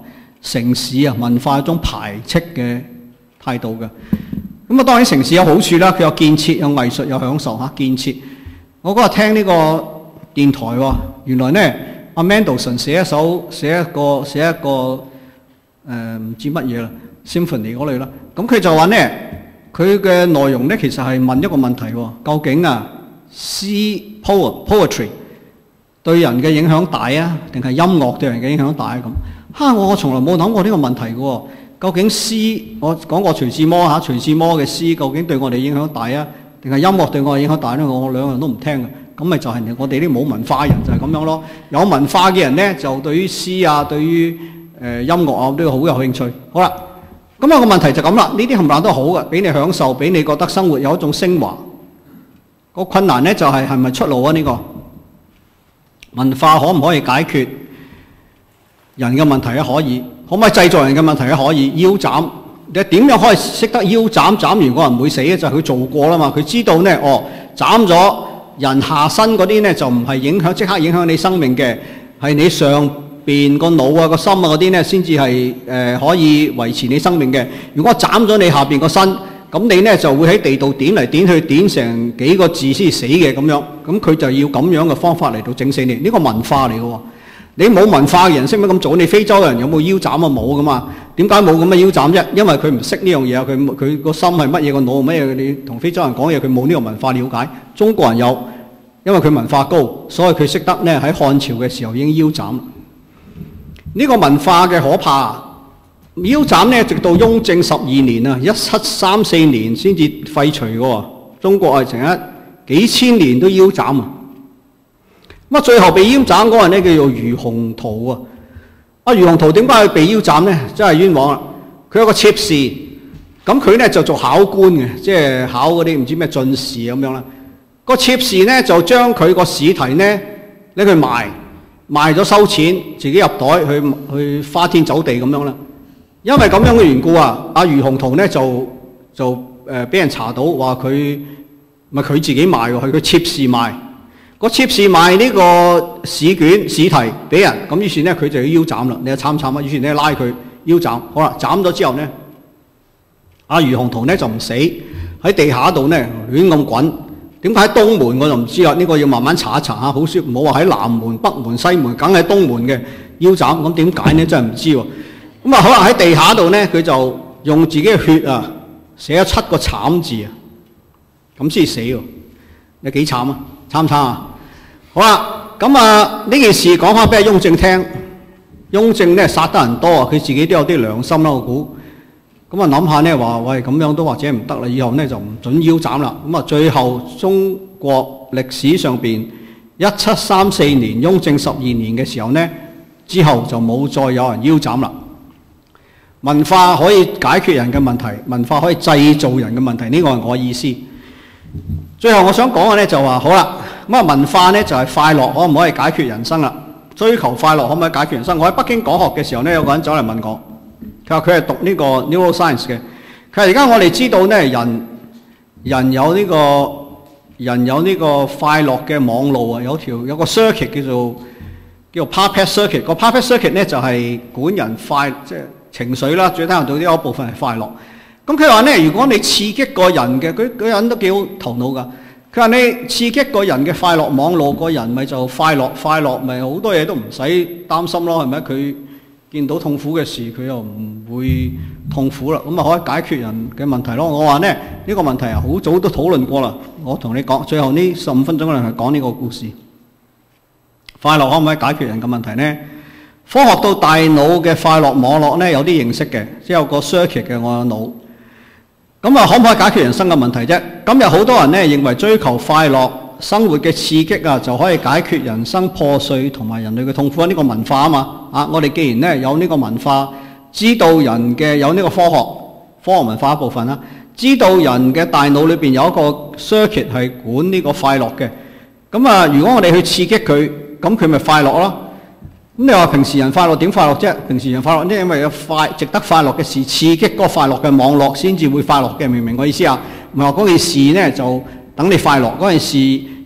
城市啊文化一種排斥嘅態度嘅。咁啊當然城市有好處啦，佢有建設、有藝術、有享受嚇。建設，我嗰日聽呢個電台喎，原來咧阿 Mendelssohn 寫一首寫一個寫一個誒唔知乜嘢啦 Symphony 嗰類啦。咁佢就話咧，佢嘅內容咧其實係問一個問題喎，究竟啊詩 poem poetry 對人嘅影響大啊，定係音樂對人嘅影響大啊？咁嚇我我從來冇諗過呢個問題嘅喎。究竟詩我講過徐志摩嚇，徐志摩嘅詩究竟對我哋影響大啊，定係音樂對我哋影響大咧？我兩樣都唔聽嘅。咁咪就係我哋啲冇文化嘅人就係咁樣咯。有文化嘅人咧，就對於詩啊，對於誒、呃、音樂啊，都好有興趣。好啦，咁、那、啊個問題就咁啦。呢啲冚唪唥都好嘅，俾你享受，俾你覺得生活有一種升華。個困難咧就係係咪出路啊？呢、這個文化可唔可以解決人嘅問題咧？可以。可唔可以製造人嘅問題咧？可以。腰斬，你點樣可以識得腰斬？斬完個人唔會死咧，就係、是、佢做過啦嘛。佢知道咧，哦，斬咗人下身嗰啲咧就唔係影響即刻影響你生命嘅，係你上邊個腦啊、個心啊嗰啲咧先至係誒可以維持你生命嘅。如果我斬咗你下邊個身，咁你咧就會喺地度點嚟點去，點成幾個字先死嘅咁樣。咁佢就要咁樣嘅方法嚟到整死你。呢、這個文化嚟嘅喎。你冇文化嘅人識唔識咁做？你非洲人有冇腰斬啊？冇噶嘛？點解冇咁嘅腰斬啫？因為佢唔識呢樣嘢啊！佢佢個心係乜嘢，個腦係乜嘢？你同非洲人講嘢，佢冇呢個文化了解。中國人有，因為佢文化高，所以佢識得咧喺漢朝嘅時候已經腰斬。呢個文化嘅可怕，腰斬咧直到雍正十二年啊，一七三四年先至廢除嘅喎。中國係成一幾千年都腰斬啊！咁啊，最後被腰斬嗰個人咧叫做余洪圖啊！啊，余洪圖點解佢被腰斬咧？真係冤枉啦！佢有個妾侍，咁佢咧就做考官嘅，即係考嗰啲唔知咩進士咁樣啦。個妾侍咧就將佢個試題咧拎去賣，賣咗收錢，自己入袋去去花天酒地咁樣啦。因為咁樣嘅緣故啊，阿余洪圖咧就就誒俾人查到話佢唔係佢自己賣喎，係佢妾侍賣。個妾侍賣呢個試卷試題俾人，咁於是咧佢就要腰斬啦。你又慘唔慘啊？於是咧拉佢腰斬，好啦，斬咗之後咧，阿余洪圖咧就唔死，喺地下度咧亂咁滾。點解喺東門我就唔知啦，呢、這個要慢慢查一查嚇，好少唔好話喺南門、北門、西門，梗係東門嘅腰斬。咁點解咧？真係唔知喎。咁啊，可能喺地下度咧，佢就用自己嘅血啊寫咗七個慘字啊，咁先死喎。你幾慘啊？慘唔慘啊？好啦，咁啊呢件事講翻俾阿雍正聽，雍正咧殺得人多啊，佢自己都有啲良心啦，我估。咁啊諗下咧話，喂咁樣都或者唔得啦，以後咧就唔準腰斬啦。咁啊最後中國歷史上邊一七三四年雍正十二年嘅時候咧，之後就冇再有人腰斬啦。文化可以解決人嘅問題，文化可以製造人嘅問題，呢個係我意思。最後我想講嘅咧就話好啦。咁啊，文化咧就係快樂，可唔可以解決人生啦？追求快樂可唔可以解決人生？我喺北京講學嘅時候咧，有個人走嚟問我，佢話佢係讀呢個 neuroscience 嘅。佢話而家我哋知道咧，人人有呢個人有呢個快樂嘅網路啊，有條有個 circuit 叫做叫做 Parpet circuit。個 Parpet circuit 咧就係管人快，即係情緒啦，最低限度呢一部分係快樂。咁佢話咧，如果你刺激個人嘅，佢佢人都幾好頭腦㗎。佢話你刺激個人嘅快樂網絡，個人咪就快樂，快樂咪好多嘢都唔使擔心咯，係咪？佢見到痛苦嘅事，佢又唔會痛苦啦，咁啊可以解決人嘅問題咯。我話咧呢、呢個問題啊，好早都討論過啦。我同你講，最後呢十五分鐘咧係講呢個故事。快樂可唔可以解決人嘅問題呢？科學到大腦嘅快樂網絡咧有啲認識嘅，即係有個 circuit 嘅我嘅腦。咁啊，可唔可以解決人生嘅問題啫？今日好多人咧認為追求快樂生活嘅刺激啊，就可以解決人生破碎同埋人類嘅痛苦。呢個文化啊嘛，啊，我哋既然咧有呢個文化，知道人嘅有呢個科學科學文化一部分啦，知道人嘅大腦裏邊有一個 circuit 係管呢個快樂嘅。咁啊，如果我哋去刺激佢，咁佢咪快樂咯？咁你話平時人快樂點快樂啫？平時人快樂呢，因為有快值得快樂嘅事刺激嗰個快樂嘅網絡先至會快樂嘅，明唔明我意思啊？唔係話嗰件事呢就等你快樂，嗰件事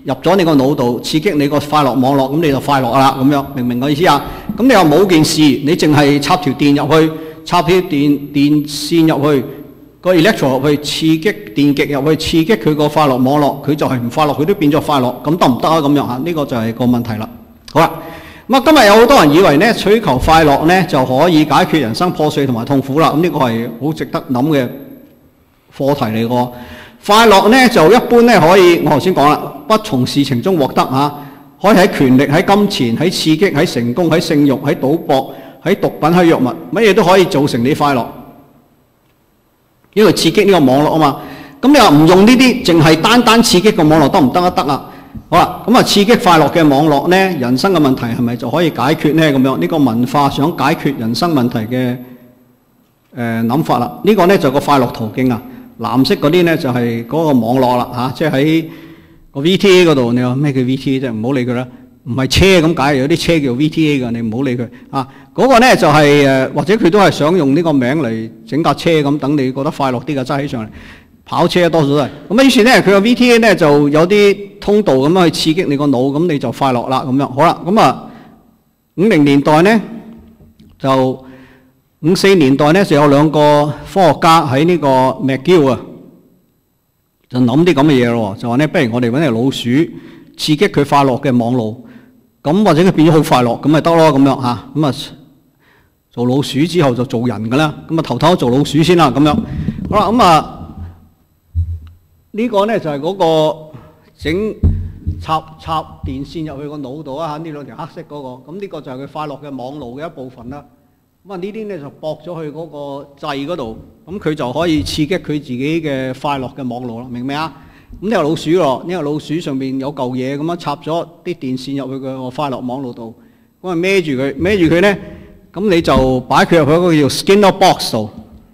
入咗你個腦度，刺激你個快樂網絡，咁你就快樂啦咁樣，明唔明我意思啊？咁你又冇件事，你淨係插條電入去，插條電電線入去，個 electro 入去刺激電極入去刺激佢個快樂網絡，佢就係唔快樂，佢都變咗快樂，咁得唔得啊？咁樣嚇，呢個就係個問題啦。好啦，咁啊今日有好多人以為咧追求快樂咧就可以解決人生破碎同埋痛苦啦，咁呢個係好值得諗嘅課題嚟個。快樂咧就一般咧可以，我頭先講啦，不從事情中獲得嚇，可以喺權力、喺金錢、喺刺激、喺成功、喺性慾、喺賭博、喺毒品、喺藥物，乜嘢都可以造成你快樂，因為刺激呢個網絡啊嘛。咁你話唔用呢啲，淨係單單刺激個網絡得唔得啊？得啊！好啦，咁啊刺激快樂嘅網絡咧，人生嘅問題係咪就可以解決咧？咁樣呢個文化想解決人生問題嘅誒諗法啦，呢個咧就個快樂途徑啊。藍色嗰啲咧就係嗰個網絡啦嚇，即係喺個 V T A 嗰度。你話咩叫 V T A 啫？唔好理佢啦，唔係車咁解，有啲車叫 V T A 㗎，你唔好理佢啊。嗰個咧就係誒，或者佢都係想用呢個名嚟整架車咁，等你覺得快樂啲嘅揸起上嚟。跑車多數都係咁啊。於是咧佢個 V T A 咧就有啲通道咁樣去刺激你個腦，咁你就快樂啦咁樣。好啦，咁啊五零年代咧就。五四年代咧就有兩個科學家喺呢個 McGill 啊，就諗啲咁嘅嘢咯，就話咧，不如我哋揾隻老鼠刺激佢快樂嘅網路，咁或者佢變咗好快樂，咁咪得咯咁樣嚇，咁啊做老鼠之後就做人噶啦，咁啊頭頭做老鼠先啦咁樣。好啦，咁啊呢個咧就係嗰個整插插電線入去個腦度啊嚇，呢兩條黑色嗰個，咁呢個就係佢快樂嘅網路嘅一部分啦。咁啊呢啲咧就駁咗去嗰個掣嗰度，咁佢就可以刺激佢自己嘅快樂嘅網絡啦，明唔明啊？咁呢個老鼠咯，呢個老鼠上邊有嚿嘢咁樣插咗啲電線入去個快樂網絡度，咁啊孭住佢，孭住佢咧，咁你就擺佢入去嗰個叫 Skinner box 度。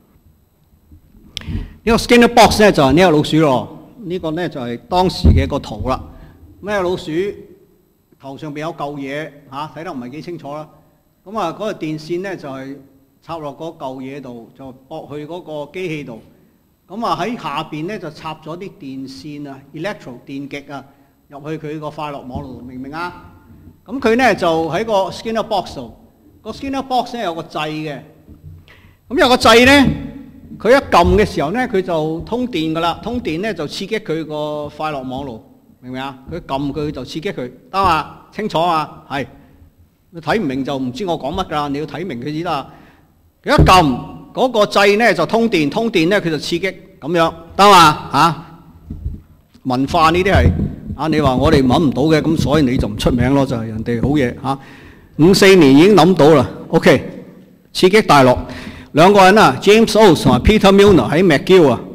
呢個 Skinner box 咧就係呢個老鼠咯，呢個咧就係當時嘅個圖啦。咩老鼠頭上邊有嚿嘢嚇，睇得唔係幾清楚啦。咁啊，嗰個電線咧就係插落嗰嚿嘢度，就駁去嗰個機器度。咁啊喺下邊咧就插咗啲電線啊 ，electro 電極啊，入去佢個快樂網絡度，明唔明啊？咁佢咧就喺個 Skinner box 度，個 Skinner box 咧有個掣嘅。咁有個掣咧，佢一撳嘅時候咧，佢就通電噶啦，通電咧就刺激佢個快樂網絡，明唔明啊？佢撳佢就刺激佢，得嘛？清楚啊？係。你睇唔明就唔知我講乜㗎啦，你要睇明佢先得。佢一撳嗰個掣咧就通電，通電咧佢就刺激咁樣，得嘛嚇？文化呢啲係啊，你話我哋諗唔到嘅，咁所以你就唔出名咯，就係人哋好嘢嚇。五四年已經諗到啦 ，OK， 刺激大陸兩個人啊 ，James Oates 同埋 Peter Milner 喺 McGill 啊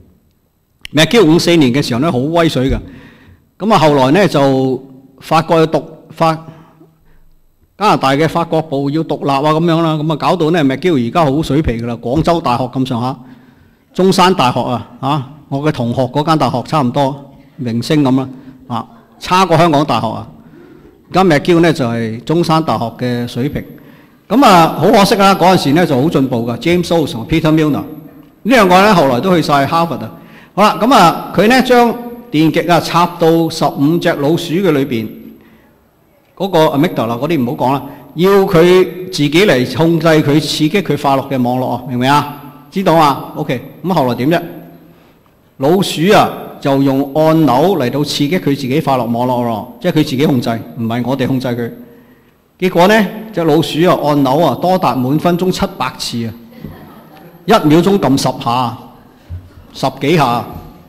，McGill 五四年嘅時候咧好威水㗎，咁啊後來咧就法國去讀法。加拿大嘅法國部要獨立啊咁樣啦，咁啊搞到咧 McGill 而家好水皮㗎啦，廣州大學咁上下，中山大學啊，啊，我嘅同學嗰間大學差唔多明星咁啦，啊，差過香港大學啊。而家 McGill 咧就係中山大學嘅水平，咁啊好可惜啦，嗰陣時咧就好進步㗎 ，James Oates 同 Peter Milner 呢兩個人咧後來都去晒哈佛啊。好啦，咁啊佢咧將電極啊插到十五隻老鼠嘅裏邊。嗰個 amygdala 嗰啲唔好講啦，要佢自己嚟控制佢刺激佢快樂嘅網絡啊，明唔明啊？知道啊 ？OK， 咁後來點啫？老鼠啊就用按鈕嚟到刺激佢自己快樂網絡咯，即係佢自己控制，唔係我哋控制佢。結果咧，隻老鼠啊按鈕啊多達每分鐘七百次啊，一秒鐘撳十下，十幾下。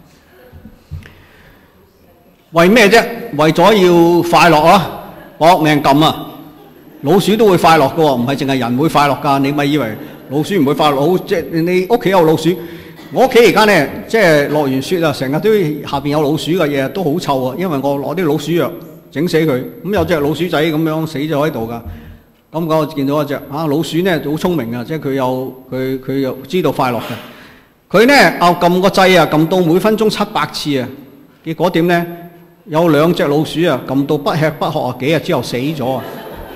為咩啫？為咗要快樂啊！搏命撳啊！老鼠都會快樂㗎喎，唔係淨係人會快樂㗎。你咪以為老鼠唔會快樂？好，即係你屋企有老鼠。我屋企而家咧，即係落完雪啊，成日都下邊有老鼠嘅嘢，都好臭啊！因為我攞啲老鼠藥整死佢。咁有隻老鼠仔咁樣死咗喺度㗎。咁我見到一隻啊老鼠咧，好聰明啊，即係佢有佢佢又知道快樂嘅。佢咧啊撳個掣啊，撳到每分鐘七百次啊。結果點咧？有兩隻老鼠啊，撳到不吃不喝啊，幾日之後死咗啊！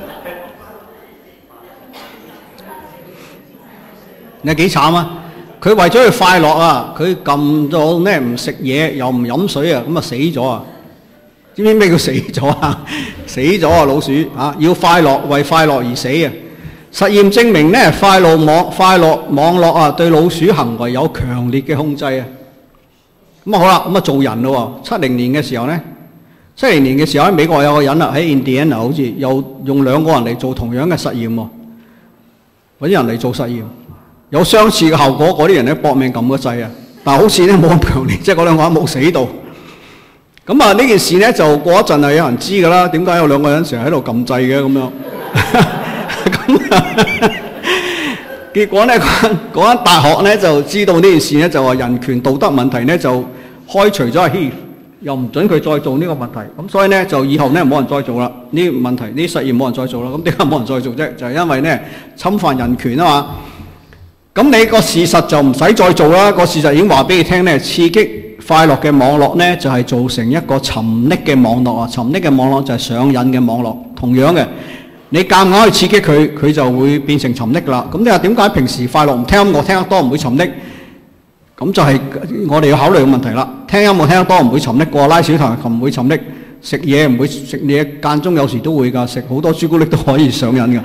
你幾慘啊？佢為咗佢快樂啊，佢撳到咩唔食嘢又唔飲水啊，咁啊死咗啊！知知唔知咩叫死咗啊？死咗啊老鼠啊！要快樂，為快樂而死啊！實驗證明咧，快樂網快樂網絡啊，對老鼠行為有強烈嘅控制啊！咁啊好啦，咁啊做人咯喎，七零年嘅時候咧，七零年嘅時候喺美國有個人啊，喺 Indiana 好似又用兩個人嚟做同樣嘅實驗喎，揾啲人嚟做實驗，有相似嘅效果，嗰啲人咧搏命撳個掣啊，但係好似咧冇咁強烈，即係嗰兩個人冇死到。咁啊呢件事咧就過一陣係有人知㗎啦，點解有兩個人成日喺度撳掣嘅咁樣？咁啊，結果咧嗰間大學咧就知道呢件事咧，就話人權道德問題咧就開除咗阿 Heath，又唔準佢再做呢個問題。咁所以咧就以後咧冇人再做啦，呢個問題呢實驗冇人再做啦。咁點解冇人再做啫？就係因為咧侵犯人權啊嘛。咁你個事實就唔使再做啦，個事實已經話俾你聽咧，刺激快樂嘅網絡咧就係造成一個沉溺嘅網絡啊！沉溺嘅網絡就係上癮嘅網絡，同樣嘅。你夾硬去刺激佢，佢就會變成沉溺啦。咁你話點解平時快樂唔聽音樂聽得多唔會沉溺？咁就係我哋要考慮嘅問題啦。聽音樂聽得多唔會沉溺過，拉小提琴唔會沉溺，食嘢唔會食嘢，間中有時都會㗎，食好多朱古力都可以上癮㗎。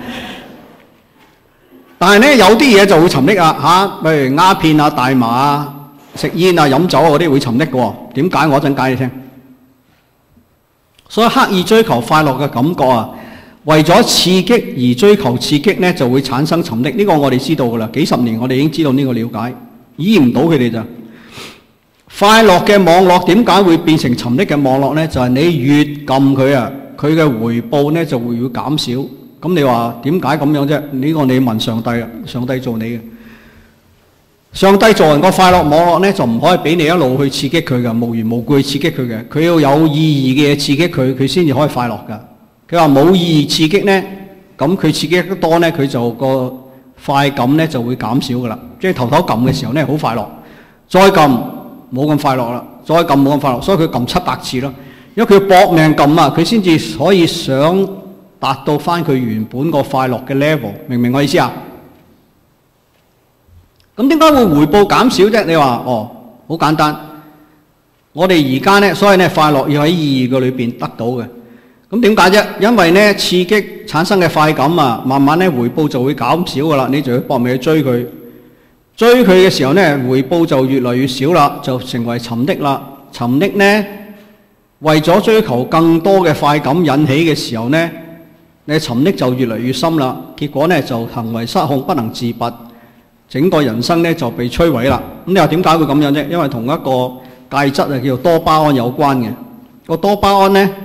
但係咧有啲嘢就會沉溺啊嚇，譬如鴉片啊、大麻啊、食煙啊、飲酒啊嗰啲會沉溺嘅喎。點解？我一陣解你聽。所以刻意追求快樂嘅感覺啊！為咗刺激而追求刺激呢，就會產生沉溺。呢個我哋知道㗎啦，幾十年我哋已經知道呢個了解，醫唔到佢哋咋。快樂嘅網絡點解會變成沉溺嘅網絡呢？就係你越撳佢啊，佢嘅回報呢就會會減少。咁你話點解咁樣啫？呢個你問上帝啦，上帝做你嘅。上帝做人個快樂網絡呢，就唔可以俾你一路去刺激佢㗎，無緣無故去刺激佢嘅。佢要有意義嘅嘢刺激佢，佢先至可以快樂㗎。佢話冇意義刺激呢，咁佢刺激得多呢，佢就個快感呢就會減少㗎啦。即係頭頭撳嘅時候呢，好快樂，再撳冇咁快樂啦，再撳冇咁快樂，所以佢撳七百次咯。因為佢要搏命撳啊，佢先至可以想達到翻佢原本個快樂嘅 level， 明唔明我意思啊？咁點解會回報減少啫？你話哦，好簡單，我哋而家呢，所以呢快樂要喺意義嘅裏邊得到嘅。咁點解啫？因為咧刺激產生嘅快感啊，慢慢咧回報就會減少噶啦，你就要搏命去追佢，追佢嘅時候咧回報就越嚟越少啦，就成為沉溺啦。沉溺呢，為咗追求更多嘅快感引起嘅時候呢，你沉溺就越嚟越深啦，結果呢就行為失控，不能自拔，整個人生呢就被摧毀啦。咁你話點解會咁樣啫？因為同一個介質啊，叫做多巴胺有關嘅。個多巴胺呢，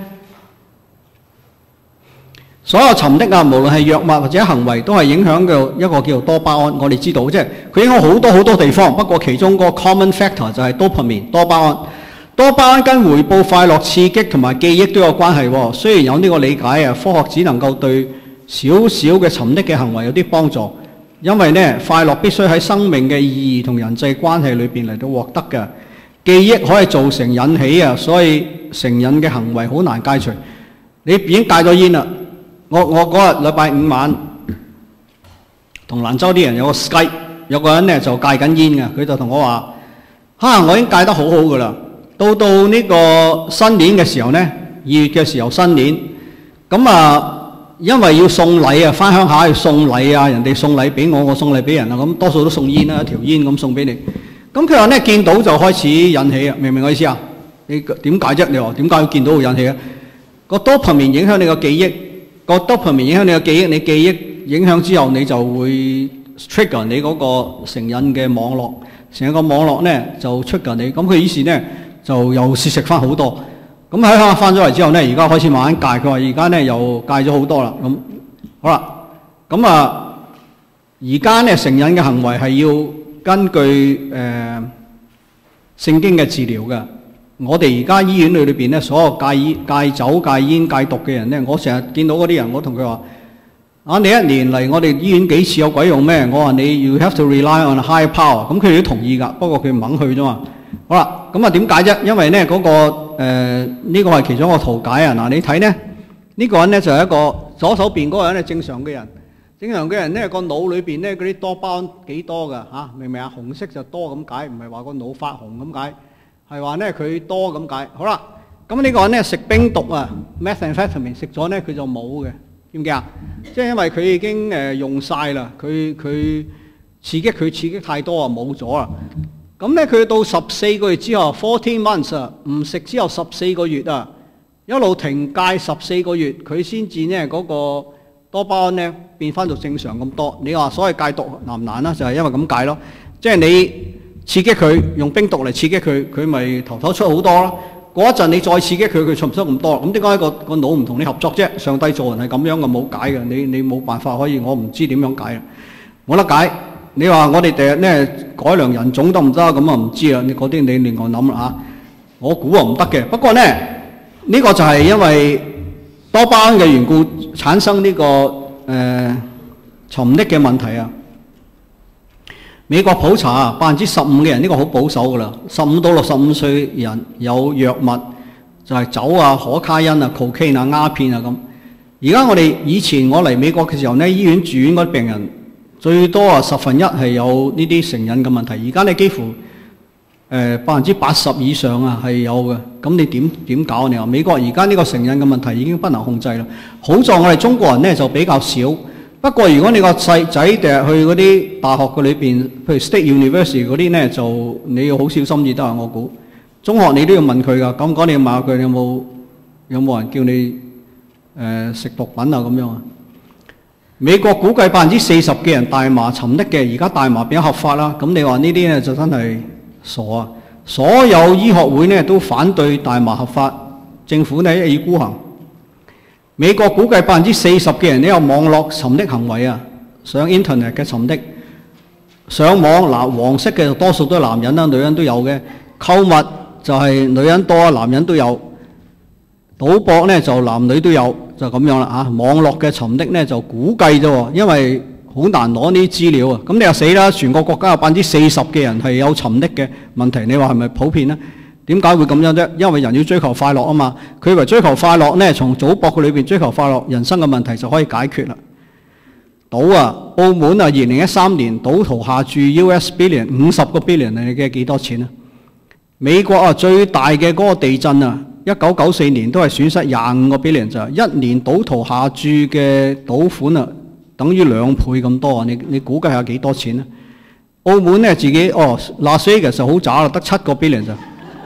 所有沉溺啊，無論係藥物或者行為，都係影響嘅一個叫做多巴胺。我哋知道，即係佢影響好多好多地方。不過其中個 common factor 就係 dopamine 多巴胺。多巴胺跟回報、快樂、刺激同埋記憶都有關係喎。雖然有呢個理解啊，科學只能夠對少少嘅沉溺嘅行為有啲幫助，因為呢快樂必須喺生命嘅意義同人際關係裏邊嚟到獲得嘅。記憶可以造成引起啊，所以成癮嘅行為好難戒除。你已經戒咗煙啦。我我嗰日禮拜五晚同蘭州啲人有個 Skype， 有個人咧就戒緊煙嘅，佢就同我話：嚇、啊，我已經戒得好好噶啦。到到呢個新年嘅時候呢，二月嘅時候新年，咁啊，因為要送禮啊，翻鄉下要送禮啊，人哋送禮俾我，我送禮俾人啊，咁多數都送煙啦，一條煙咁送俾你。咁佢話呢，見到就開始引起啊，明唔明我意思啊？你點解啫？你話點解要見到會引起啊？個 dopamine 影響你個記憶。個 dopamine 影響你嘅記憶，你記憶影響之後，你就會 trigger 你嗰個成癮嘅網絡，成個網絡咧就 trigger你，咁佢於是咧就又試食翻好多，咁喺香港翻咗嚟之後咧，而家開始慢慢戒，佢話而家咧又戒咗好多啦，咁好啦，咁啊而家咧成癮嘅行為係要根據誒、呃、聖經嘅治療嘅。我哋而家醫院裏裏邊咧，所有戒煙、戒酒、戒煙、戒毒嘅人咧，我成日見到嗰啲人，我同佢話：啊，你一年嚟我哋醫院幾次有鬼用咩？我話你 you have to rely on high power， 咁佢哋都同意㗎，不過佢唔肯去啫嘛。好啦，咁啊點解啫？因為咧嗰、那個誒呢、呃這個係其中一個圖解啊。嗱，你睇咧呢、這個人咧就係、是、一個左手邊嗰個人係正常嘅人，正常嘅人咧個腦裏邊咧嗰啲多巴胺幾多㗎嚇？明唔明啊？紅色就多咁解，唔係話個腦發紅咁解。係話咧佢多咁解，好啦， 咁呢個人咧食冰毒啊 methamphetamine 食咗咧佢就冇嘅，知唔知啊？即係因為佢已經誒用晒啦，佢佢刺激佢刺激太多啊，冇咗啦。咁咧佢到十四個月之後 fourteen months 啊，唔食之後十四個月啊，一路停戒十四個月，佢先至咧嗰個多巴胺咧變翻到正常咁多。你話所謂戒毒難唔難啊？就係因為咁解咯，即係你刺激佢用冰毒嚟刺激佢，佢咪頭頭出好多咯。過一陣你再刺激佢，佢出唔出咁多？咁點解個個腦唔同你合作啫？上帝做人係咁樣嘅，冇解嘅。你你冇辦法可以，我唔知點樣解啊，冇得解。你話我哋第日咧改良人種得唔得？咁啊唔知啊，你嗰啲你另外諗啦嚇。我估啊唔得嘅。不過咧呢個就係因為多巴胺嘅緣故產生呢個誒沉溺嘅問題啊。美國普查啊，百分之十五嘅人呢個好保守噶啦，十五到六十五歲人有藥物就係酒啊、可卡因啊、cocaine 啊、鴉片啊咁。而家我哋以前我嚟美國嘅時候呢，醫院住院嗰啲病人最多啊十分一係有呢啲成癮嘅問題，而家呢幾乎誒百分之八十以上啊係有嘅。咁你點點搞？你話美國而家呢個成癮嘅問題已經不能控制啦。好在我哋中國人呢就比較少。不過如果你個細仔第日去嗰啲大學嘅裏邊，譬如 State University 嗰啲呢，就你要好小心至得啊！我估中學你都要問佢噶，咁講你要問下佢有冇有冇人叫你誒、呃、食毒品啊咁樣啊？美國估計百分之四十嘅人大麻沉溺嘅，而家大麻變咗合法啦。咁你話呢啲呢，就真係傻啊！所有醫學會呢都反對大麻合法，政府呢一意孤行。美國估計百分之四十嘅人都有網絡沉溺行為啊，上 internet 嘅沉溺，上網嗱黃色嘅多數都係男人啦，女人都有嘅。購物就係女人多，男人都有。賭博呢就男女都有，就咁樣啦嚇。網絡嘅沉溺呢就估計啫，因為好難攞呢啲資料啊。咁你話死啦，全個國家有百分之四十嘅人係有沉溺嘅問題，你話係咪普遍呢？點解會咁樣啫？因為人要追求快樂啊嘛，佢以為追求快樂呢，從賭博嘅裏邊追求快樂，人生嘅問題就可以解決啦。賭啊，澳門啊，二零一三年賭徒下注 U S billion 五十個 billion， 你嘅幾多錢啊？美國啊，最大嘅嗰個地震啊，一九九四年都係損失廿五個 billion 咋，一年賭徒下注嘅賭款啊，等於兩倍咁多啊！你你估計下幾多錢啊？澳門呢，自己哦，Las Vegas就好渣啦，得七個 billion 咋。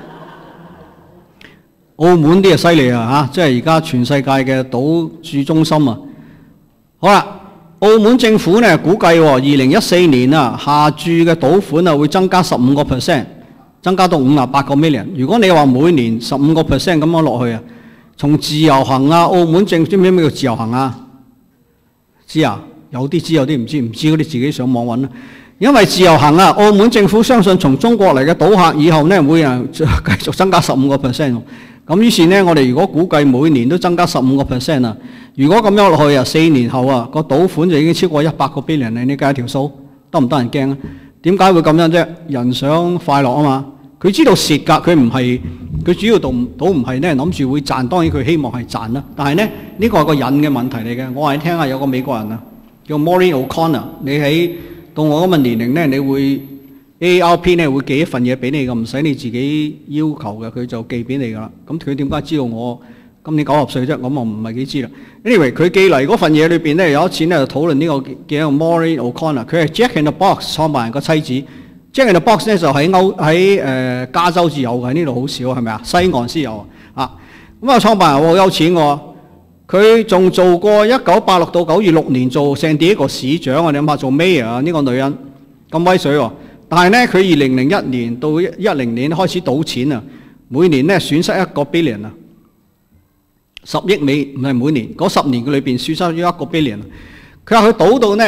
澳門啲啊犀利啊嚇，即係而家全世界嘅賭注中心啊！好啦，澳門政府呢估計二零一四年啊下注嘅賭款啊會增加十五個 percent， 增加到五十八個 million。如果你話每年十五個 percent 咁樣落去啊，從自由行啊，澳門政府知唔知咩叫自由行啊？知啊，有啲知有啲唔知，唔知嗰啲自己上網揾啦。因為自由行啊，澳門政府相信從中國嚟嘅賭客以後呢，每人繼續增加十五個 percent。咁於是呢，我哋如果估計每年都增加十五個 percent 啊，如果咁樣落去啊，四年後啊，個賭款就已經超過一百個 billion，你計條數得唔得人驚啊？點解會咁樣啫？人想快樂啊嘛，佢知道蝕㗎，佢唔係佢主要賭賭唔係呢諗住會賺，當然佢希望係賺啦。但係呢，呢個係個癮嘅問題嚟嘅。我話你聽下，有個美國人啊，叫 Maureen O'Connor， 你喺到我咁嘅年齡呢，你會 A A R P 呢會寄一份嘢俾你㗎，唔使你自己要求嘅，佢就寄俾你㗎啦。咁佢點解知道我今年九十歲啫？咁我唔係幾知啦。Anyway， 佢寄嚟嗰份嘢裏邊呢，有一次呢就討論呢個叫 Maureen O'Connor， 佢係 Jack in the Box 創辦人個妻子。Jack in the Box 呢就喺歐喺誒加州至有嘅，喺呢度好少係咪啊？西岸先有啊。咁啊，創辦人好有錢喎，佢仲做過一九八六到九二六年做聖地一個市長，我哋諗下做 Mayor 啊，呢個女人咁威水喎。但係呢，佢二零零一年到一零年開始賭錢啊，每年呢損失一個 billion 啊，十億美唔係每年，嗰十年嘅裏邊損失咗一個 billion。佢話佢賭到呢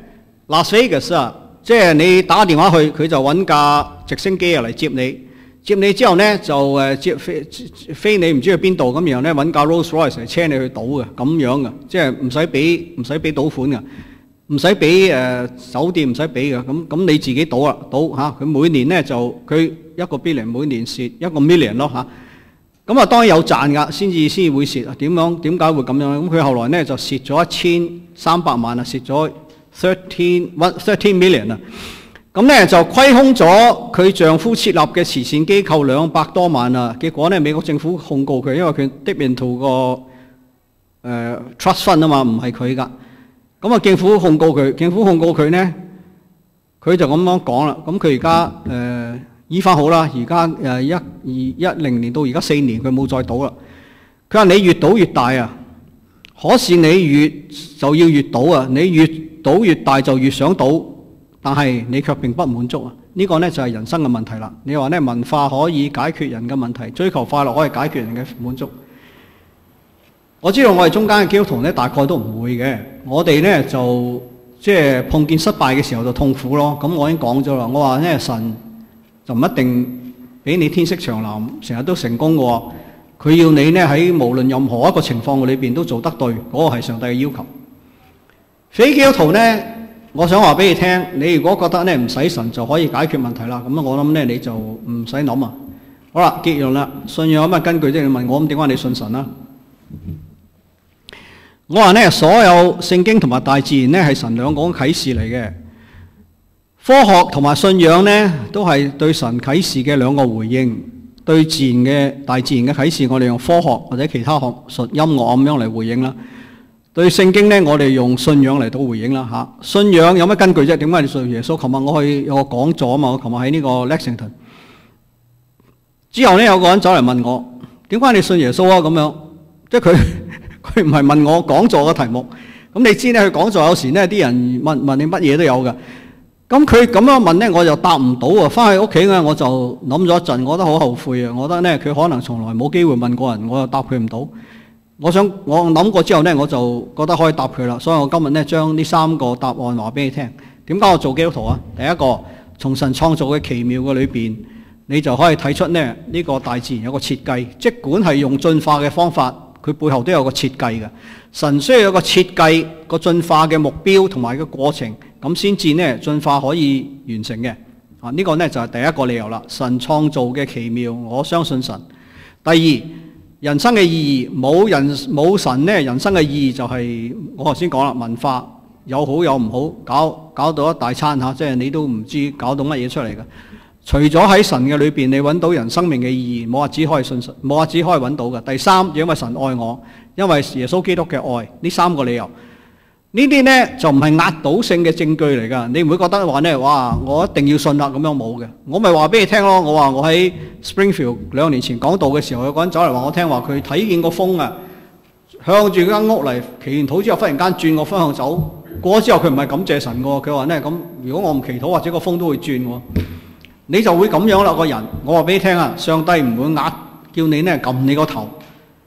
Las Vegas 啊，即係你打電話去，佢就揾架直升機嚟接你，接你之後呢，就誒接飛飛你唔知去邊度咁，然後呢揾架 Rolls Royce 嚟車你去賭嘅，咁樣嘅，即係唔使俾唔使俾賭款嘅。唔使俾誒酒店唔使俾嘅，咁咁你自己賭啦，賭嚇佢每年呢就佢一個 billion 每年蝕一個 million 咯嚇，咁啊當然有賺㗎，先至先會蝕啊。點樣點解會咁樣？咁佢後來呢就蝕咗一千三百萬啊，蝕咗 thirteen one thirteen million 啊。 咁咧就虧空咗佢丈夫設立嘅慈善機構兩百多萬啊！結果咧美國政府控告佢，因為佢 dip into 個誒、呃、trust fund 啊嘛，唔係佢噶。咁啊，政府控告佢，政府控告佢咧，佢就咁樣講啦。咁佢而家誒醫翻好啦，而家誒一二一零年到而家四年，佢冇再賭啦。佢話你越賭越大啊，可是你越就要越賭啊，你越賭越大就越想賭。但係你卻並不滿足啊！呢個呢就係人生嘅問題啦。你話呢文化可以解決人嘅問題，追求快樂可以解決人嘅滿足。我知道我哋中間嘅基督徒呢大概都唔會嘅。我哋呢就即係碰見失敗嘅時候就痛苦咯。咁我已經講咗啦，我話呢神就唔一定俾你天色長藍，成日都成功嘅喎。佢要你呢喺無論任何一個情況裏邊都做得對，嗰個係上帝嘅要求。非基督徒呢，我想話俾你聽，你如果覺得咧唔使神就可以解決問題啦，咁我諗咧你就唔使諗啊。好啦，結論啦，信仰有乜根據啫？你問我咁點解你信神啦？我話咧，所有聖經同埋大自然咧係神兩種啟示嚟嘅，科學同埋信仰咧都係對神啟示嘅兩個回應。對自然嘅大自然嘅啟示，我哋用科學或者其他學術、音樂咁樣嚟回應啦。對聖經咧，我哋用信仰嚟到回應啦嚇。信仰有乜根據啫？點解你信耶穌？琴日我去有個講座啊嘛，我琴日喺呢個 Lexington 之後咧，有個人走嚟問我，點解你信耶穌啊？咁樣即係佢佢唔係問我講座嘅題目。咁你知咧，佢講座有時咧啲人問問你乜嘢都有嘅。咁佢咁樣問咧，我就答唔到啊！翻去屋企咧，我就諗咗一陣，我覺得好後悔啊！我覺得咧，佢可能從來冇機會問過人，我又答佢唔到。我想我諗過之後咧，我就覺得可以答佢啦，所以我今日咧將呢三個答案話俾你聽。點解我做基督徒啊？第一個，從神創造嘅奇妙嘅裏邊，你就可以睇出咧呢個大自然有個設計，即管係用進化嘅方法，佢背後都有個設計嘅。神需要有個設計個進化嘅目標同埋個過程，咁先至呢進化可以完成嘅。啊，呢個呢就係第一個理由啦。神創造嘅奇妙，我相信神。第二，人生嘅意義，冇人冇神呢，人生嘅意義就係、是、我頭先講啦，文化有好有唔好，搞搞到一大餐嚇，即係你都唔知搞到乜嘢出嚟嘅。除咗喺神嘅裏邊，你揾到人生命嘅意義，冇話只可以信神，冇話只可以揾到嘅。第三，因為神愛我，因為耶穌基督嘅愛，呢三個理由，呢啲呢就唔係壓倒性嘅證據嚟㗎。你唔會覺得話呢，哇，我一定要信啦咁樣，冇嘅。我咪話俾你聽咯，我話我喺 Springfield 兩年前講道嘅時候，有個人走嚟話我聽話，佢睇見個風啊，向住間屋嚟祈完禱之後，忽然間轉個方向走，過咗之後佢唔係感謝神㗎，佢話呢，咁如果我唔祈禱，或者個風都會轉喎。你就會咁樣啦，個人。我話俾你聽啊，上帝唔會壓叫你呢撳你個頭。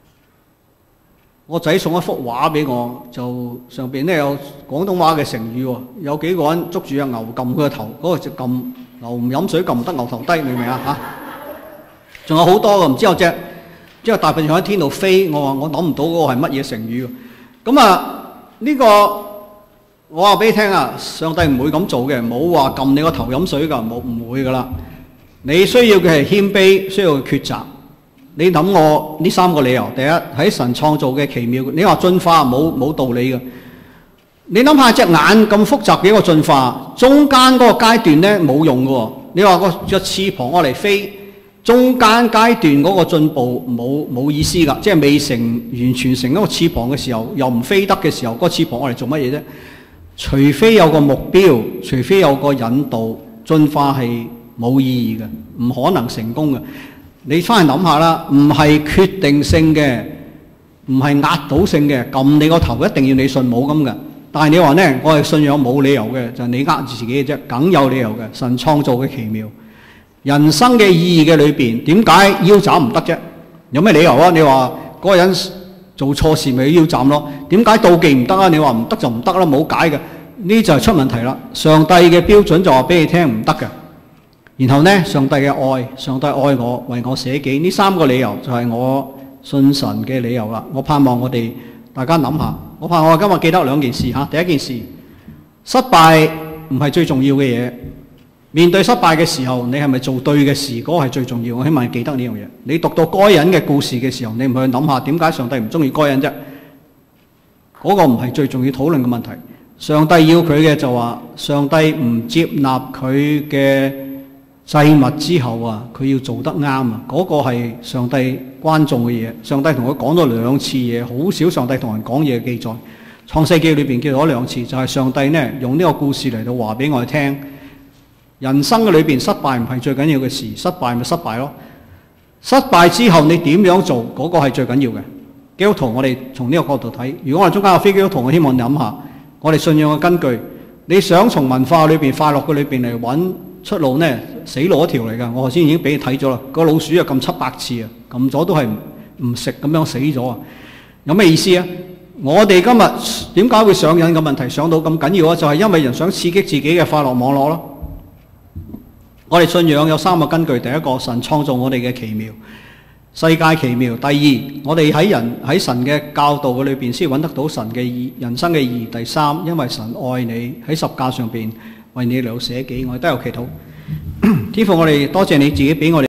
我仔送一幅畫俾我，就上邊呢有廣東話嘅成語喎，有幾個人捉住隻牛撳佢個頭，嗰、嗰個就撳牛唔飲水撳唔得牛頭低，明唔明啊？嚇！仲有好多嘅，唔知有隻之後大笨象喺天度飛，我話我諗唔到嗰個係乜嘢成語。咁啊，呢、呢個。我話俾你聽啊，上帝唔會咁做嘅，冇話撳你個頭飲水㗎，冇唔會㗎啦。你需要嘅係謙卑，需要嘅抉擇。你諗我呢三個理由，第一喺神創造嘅奇妙，你話進化冇冇道理嘅。你諗下隻眼咁複雜嘅一個進化，中間嗰個階段咧冇用嘅喎。你話個隻翅膀我嚟飛，中間階段嗰個進步冇冇意思㗎，即係未成完全成一個翅膀嘅時候，又唔飛得嘅時候，嗰個翅膀我嚟做乜嘢啫？除非有個目標，除非有個引導，進化係冇意義嘅，唔可能成功嘅。你翻去諗下啦，唔係決定性嘅，唔係壓倒性嘅，撳你個頭一定要你信冇咁嘅。但係你話呢，我係信仰冇理由嘅，就係你呃住自己嘅啫，梗有理由嘅。神創造嘅奇妙，人生嘅意義嘅裏邊，點解腰斬唔得啫？有咩理由啊？你話嗰個人做錯事咪腰斬咯？點解妒忌唔得啊？你話唔得就唔得啦，冇解嘅。呢就係出問題啦。上帝嘅標準就話俾你聽唔得嘅。然後呢，上帝嘅愛，上帝愛我，為我捨己，呢三個理由就係我信神嘅理由啦。我盼望我哋大家諗下。我盼我今日記得兩件事嚇。第一件事，失敗唔係最重要嘅嘢。面對失敗嘅時候，你係咪做對嘅事？嗰個係最重要。我希望你記得呢樣嘢。你讀到該隱嘅故事嘅時候，你唔去諗下點解上帝唔中意該隱啫？嗰個唔係最重要討論嘅問題。 上帝要佢嘅就話，上帝唔接納佢嘅祭物之後啊，佢要做得啱啊！嗰、那個係上帝關重嘅嘢。上帝同佢講咗兩次嘢，好少上帝同人講嘢嘅記載。創世記裏邊記咗兩次，就係、是、上帝呢用呢個故事嚟到話俾我哋聽，人生嘅裏邊失敗唔係最緊要嘅事，失敗咪失敗咯。失敗之後你點樣做，嗰、那個係最緊要嘅。基督徒我哋從呢個角度睇，如果我哋中間有非基督徒，我希望你諗下，我哋信仰嘅根據，你想從文化裏邊、快樂嘅裏邊嚟揾出路呢？死路一條嚟㗎。我頭先已經俾你睇咗啦，個老鼠啊撳七百次啊，撳咗都係唔唔食咁樣死咗啊！有咩意思啊？我哋今日點解會上癮嘅問題上到咁緊要啊？就係、是、因為人想刺激自己嘅快樂網絡咯。我哋信仰有三個根據，第一個，神創造我哋嘅奇妙，世界奇妙；第二，我哋喺人喺神嘅教導嘅裏邊先揾得到神嘅意人生嘅意義；第三，因為神愛你喺十架上邊為你嚟到捨己，我哋都有祈禱。天父，我哋多謝你自己俾我哋。